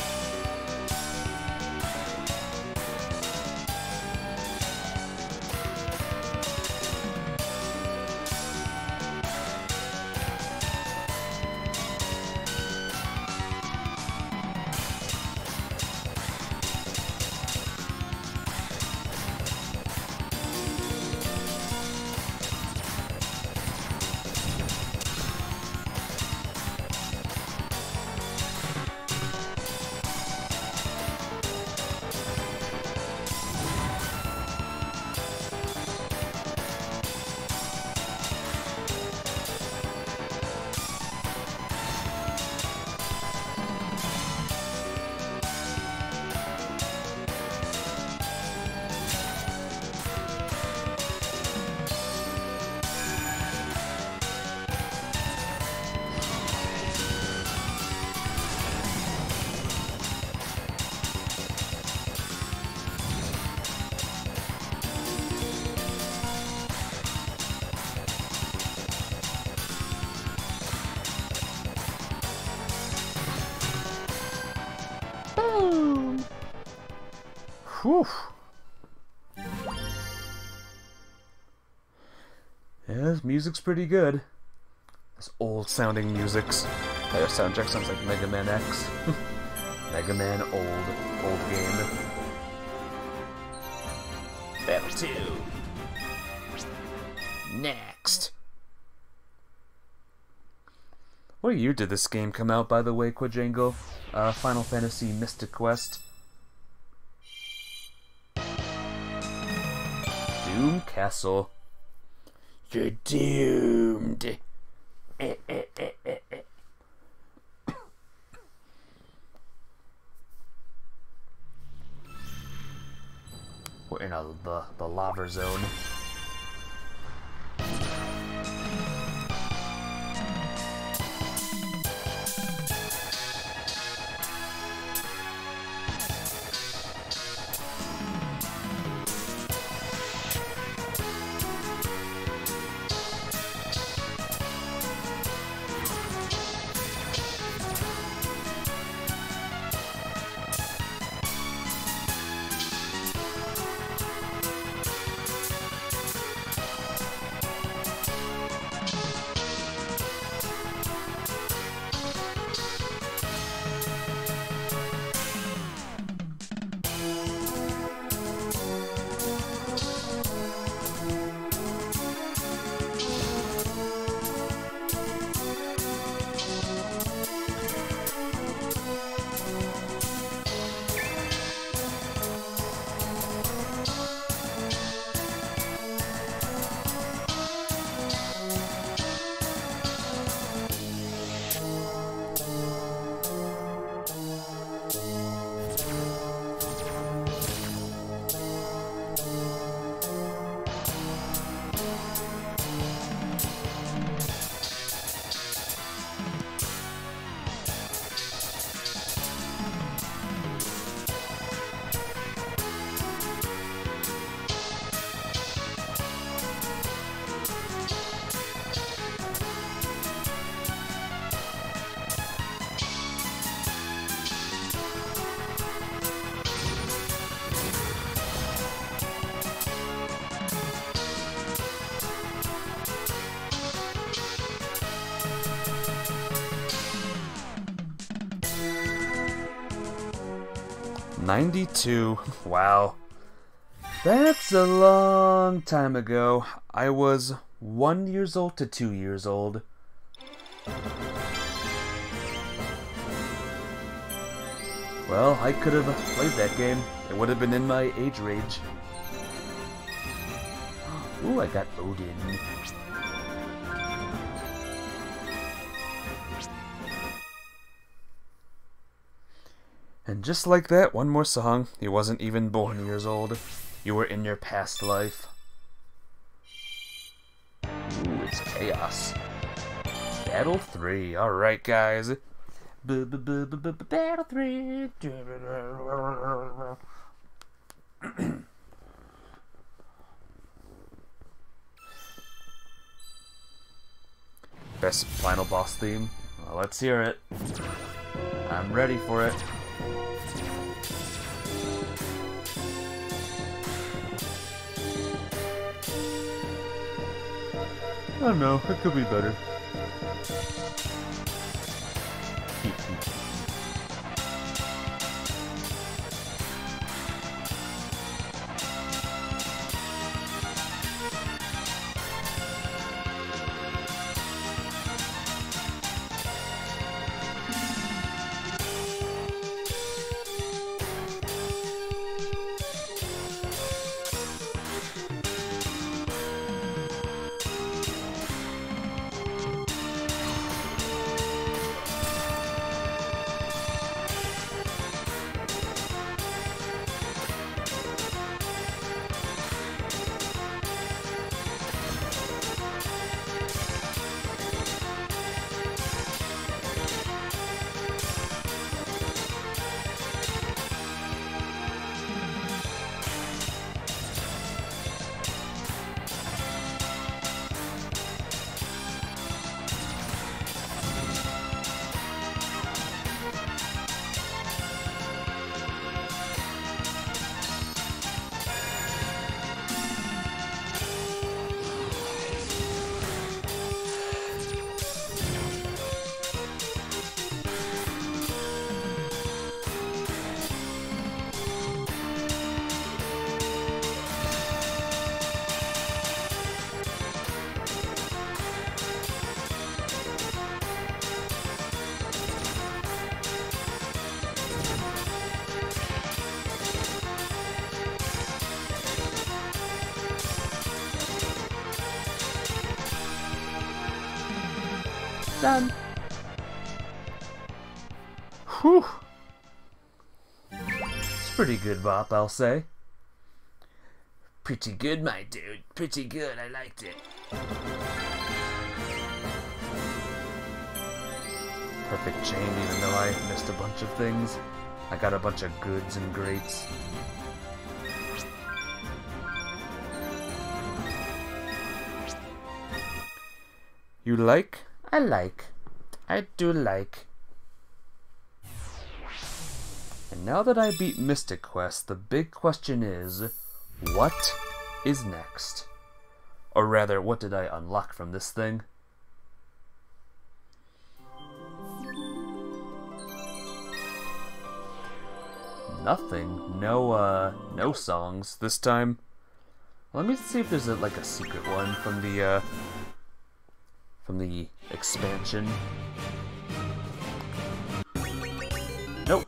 Whew. Yeah, this music's pretty good. This old-sounding music's... Their soundtrack sounds like Mega Man X. Mega Man old, old game. Battle two. Next. What year did this game come out, by the way, Quadrangle? Uh, Final Fantasy Mystic Quest. Doom Castle. You're doomed. Eh, eh, eh, eh, eh. We're in a, the, the lava zone. ninety-two. Wow. That's a long time ago. I was one years old to two years old. Well, I could have played that game. It would have been in my age range. Ooh, I got Odin. And just like that, one more song. You wasn't even born years old. You were in your past life. Ooh, it's chaos. Battle three. Alright, guys. Battle three. Best final boss theme? Well, let's hear it. I'm ready for it. I don't know, it could be better. Done. Whew. It's pretty good, Bop, I'll say. Pretty good, my dude. Pretty good. I liked it. Perfect chain, even though I missed a bunch of things. I got a bunch of goods and greats. You like? I like. I do like. And now that I beat Mystic Quest, the big question is, what is next? Or rather, what did I unlock from this thing? Nothing. No, uh, no songs this time. Let me see if there's a, like a secret one from the, uh, from the expansion. Nope.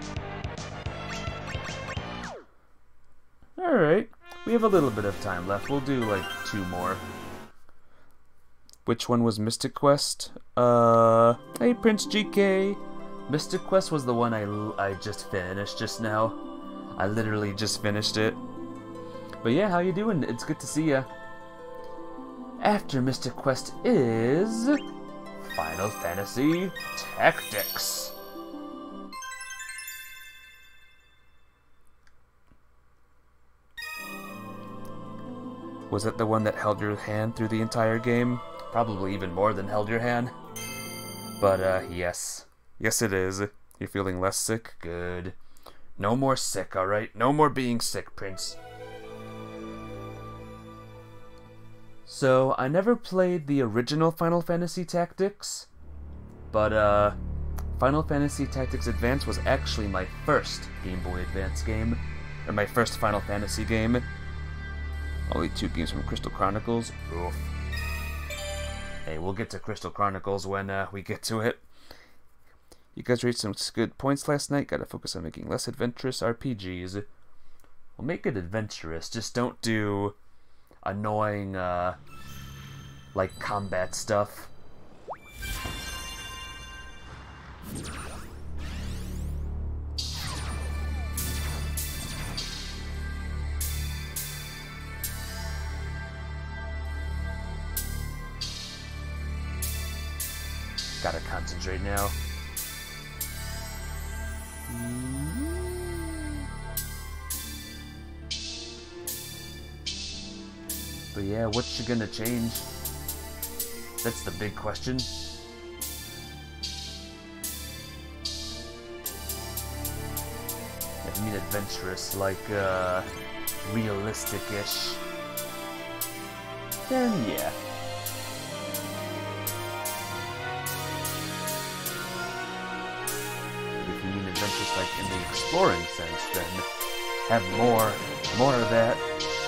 Alright, we have a little bit of time left. We'll do like two more. Which one was Mystic Quest? Uh, hey Prince G K. Mystic Quest was the one I, I just finished just now. I literally just finished it. But yeah, how you doing? It's good to see ya. After Mystic Quest is Final Fantasy Tactics. Was it the one that held your hand through the entire game? Probably even more than held your hand. But uh, yes. Yes it is. You're feeling less sick? Good. No more sick, alright? No more being sick, Prince. So, I never played the original Final Fantasy Tactics, but, uh, Final Fantasy Tactics Advance was actually my first Game Boy Advance game, or my first Final Fantasy game. Only two games from Crystal Chronicles. Oof. Hey, we'll get to Crystal Chronicles when uh, we get to it. You guys reached some good points last night. Gotta focus on making less adventurous R P Gs. Well, make it adventurous. Just don't do annoying, uh, like, combat stuff. Gotta concentrate now. But yeah, what's you gonna change? That's the big question. I mean adventurous, like, uh, realistic-ish. Then, yeah. But if you mean adventurous, like, in the exploring sense, then have more, more of that.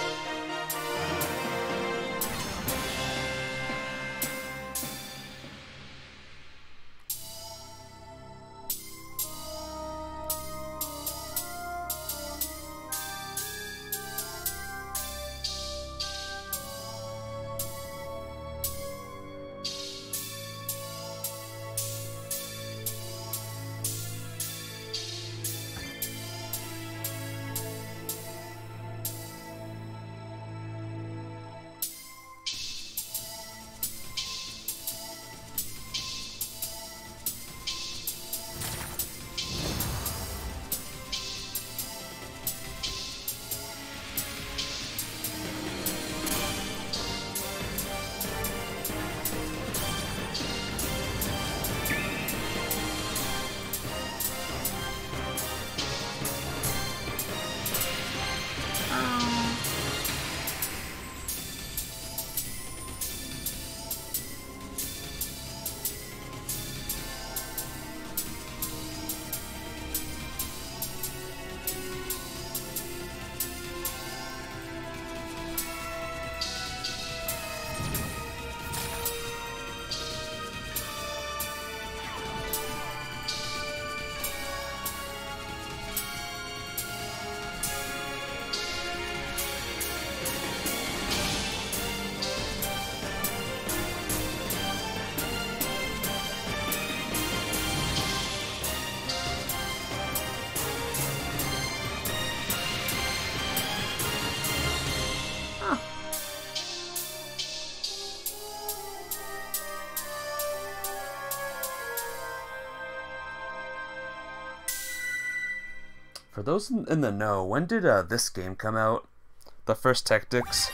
For those in the know, when did uh, this game come out? The first Tactics.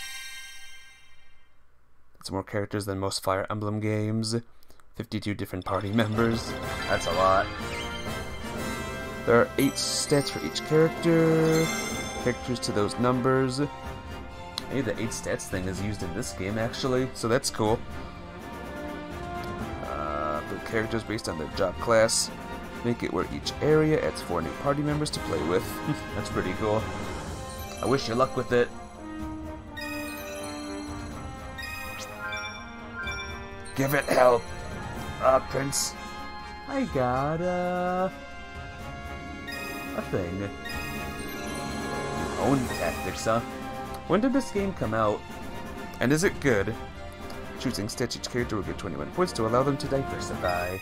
It's more characters than most Fire Emblem games. fifty-two different party members. That's a lot. There are eight stats for each character. Characters to those numbers. Hey, the eight stats thing is used in this game, actually, so that's cool. Uh, build characters based on their job class. Make it where each area adds four new party members to play with. That's pretty cool. I wish you luck with it. Give it help, uh, Prince. I got, uh, a thing. Own Tactics, huh? When did this game come out? And is it good? Choosing stats each character will get twenty-one points to allow them to diversify.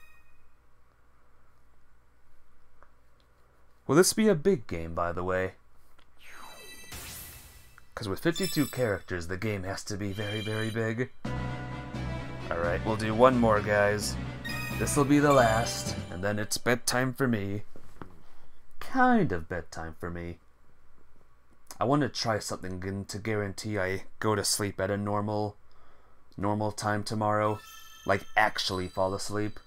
Will this be a big game, by the way? Because with fifty-two characters, the game has to be very, very big. Alright, we'll do one more, guys. This'll be the last, and then it's bedtime for me. Kind of bedtime for me. I want to try something to guarantee I go to sleep at a normal, normal time tomorrow. Like, actually fall asleep.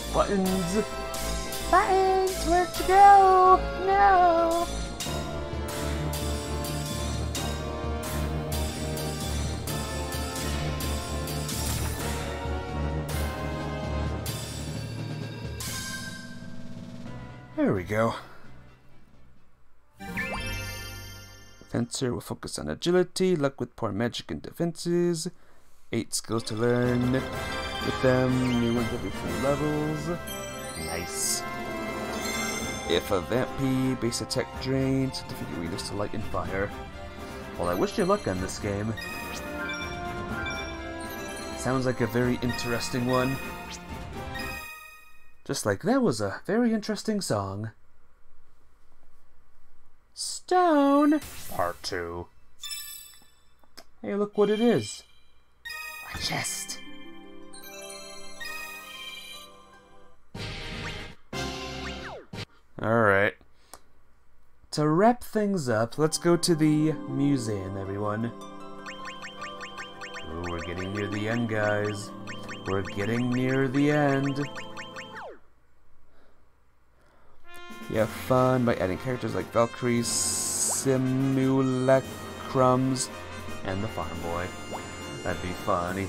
Buttons! Buttons, where to go? No. There we go. Fencer will focus on agility, luck with poor magic and defenses. Eight skills to learn with them, new ones every three levels. Nice. If a Vampy, base attack drained, certificate weakness to light and fire. Well, I wish you luck on this game. Sounds like a very interesting one. Just like that was a very interesting song. Stone! Part two. Hey, look what it is. A chest. Alright. To wrap things up, let's go to the museum, everyone. Ooh, we're getting near the end, guys. We're getting near the end. You have fun by adding characters like Valkyries, Simulacrums, and the Farm Boy. That'd be funny.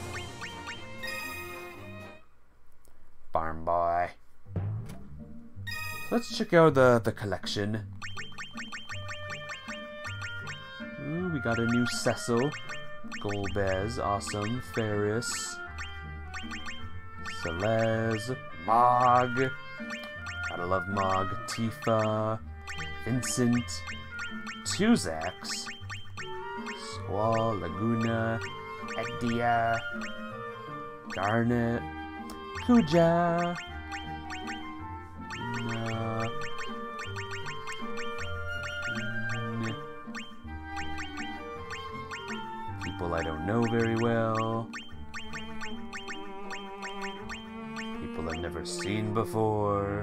Farm Boy. Let's check out the, the collection. Ooh, we got a new Cecil. Golbez, awesome. Ferris. Celeste. Mog. Gotta love Mog. Tifa. Vincent. Tuzax. Squall. Laguna. Edia. Garnet. Kuja. Uh, mm, people I don't know very well. People I've never seen before.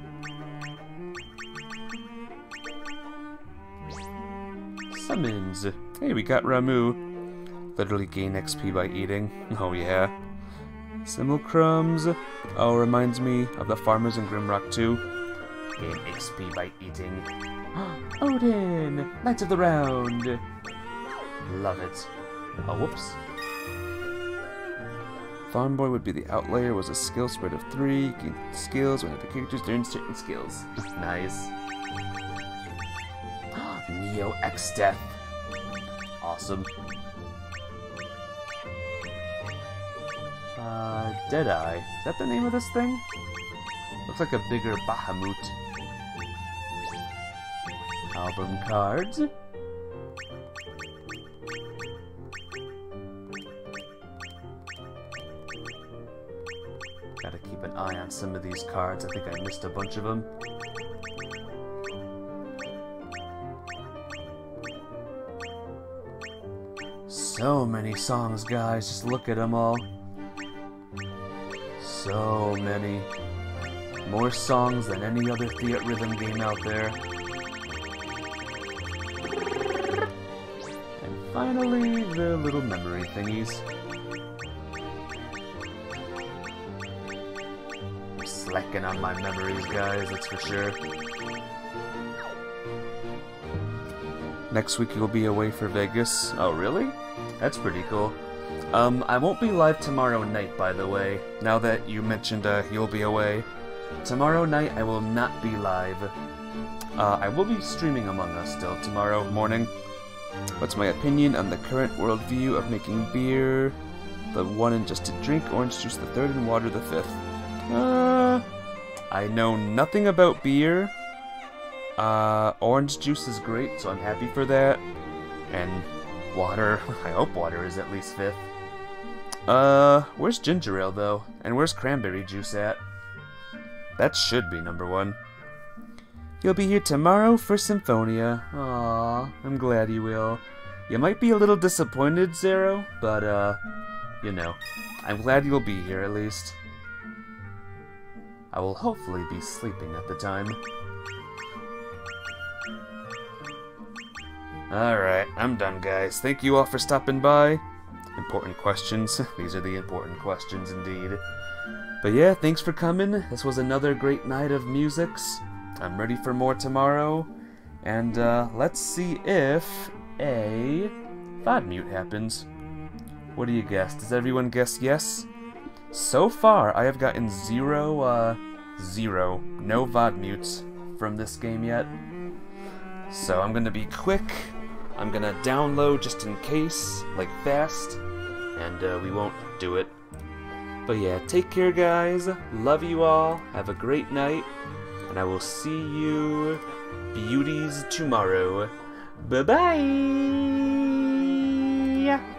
Summons. Hey, we got Ramu. Literally gain X P by eating. Oh yeah. Simulcrums. Oh, reminds me of the farmers in Grimrock two. Gain X P by eating. Odin! Knights of the Round! Love it. Oh, whoops. Farm Boy would be the outlier, was a skill spread of three. Gain skills when the characters learn certain skills. Nice. Neo X Death. Awesome. Uh, Deadeye. Is that the name of this thing? Looks like a bigger Bahamut. Album cards. Gotta keep an eye on some of these cards. I think I missed a bunch of them. So many songs, guys. Just look at them all. So many. More songs than any other Theatrhythm game out there. And finally, the little memory thingies. I'm slacking on my memories, guys, that's for sure. Next week you'll be away for Vegas. Oh, really? That's pretty cool. Um, I won't be live tomorrow night, by the way, now that you mentioned uh, you'll be away. Tomorrow night I will not be live. Uh, I will be streaming Among Us still tomorrow morning. What's my opinion on the current worldview of making beer the one and just to drink, orange juice the third, and water the fifth? Uh, I know nothing about beer. Uh, orange juice is great, so I'm happy for that. And water, I hope water is at least fifth. Uh, where's ginger ale, though? And where's cranberry juice at? That should be number one. You'll be here tomorrow for Symphonia. Aww, I'm glad you will. You might be a little disappointed, Zero, but, uh, you know, I'm glad you'll be here at least. I will hopefully be sleeping at the time. Alright, I'm done, guys. Thank you all for stopping by. Important questions. These are the important questions, indeed. But yeah, thanks for coming. This was another great night of musics. I'm ready for more tomorrow. And uh, let's see if a V O D mute happens. What do you guess? Does everyone guess yes? So far, I have gotten zero, uh, zero, no V O D mutes from this game yet. So I'm gonna be quick. I'm gonna download just in case, like fast, and uh, we won't do it. But yeah, take care, guys. Love you all. Have a great night, and I will see you beauties tomorrow. Bye-bye!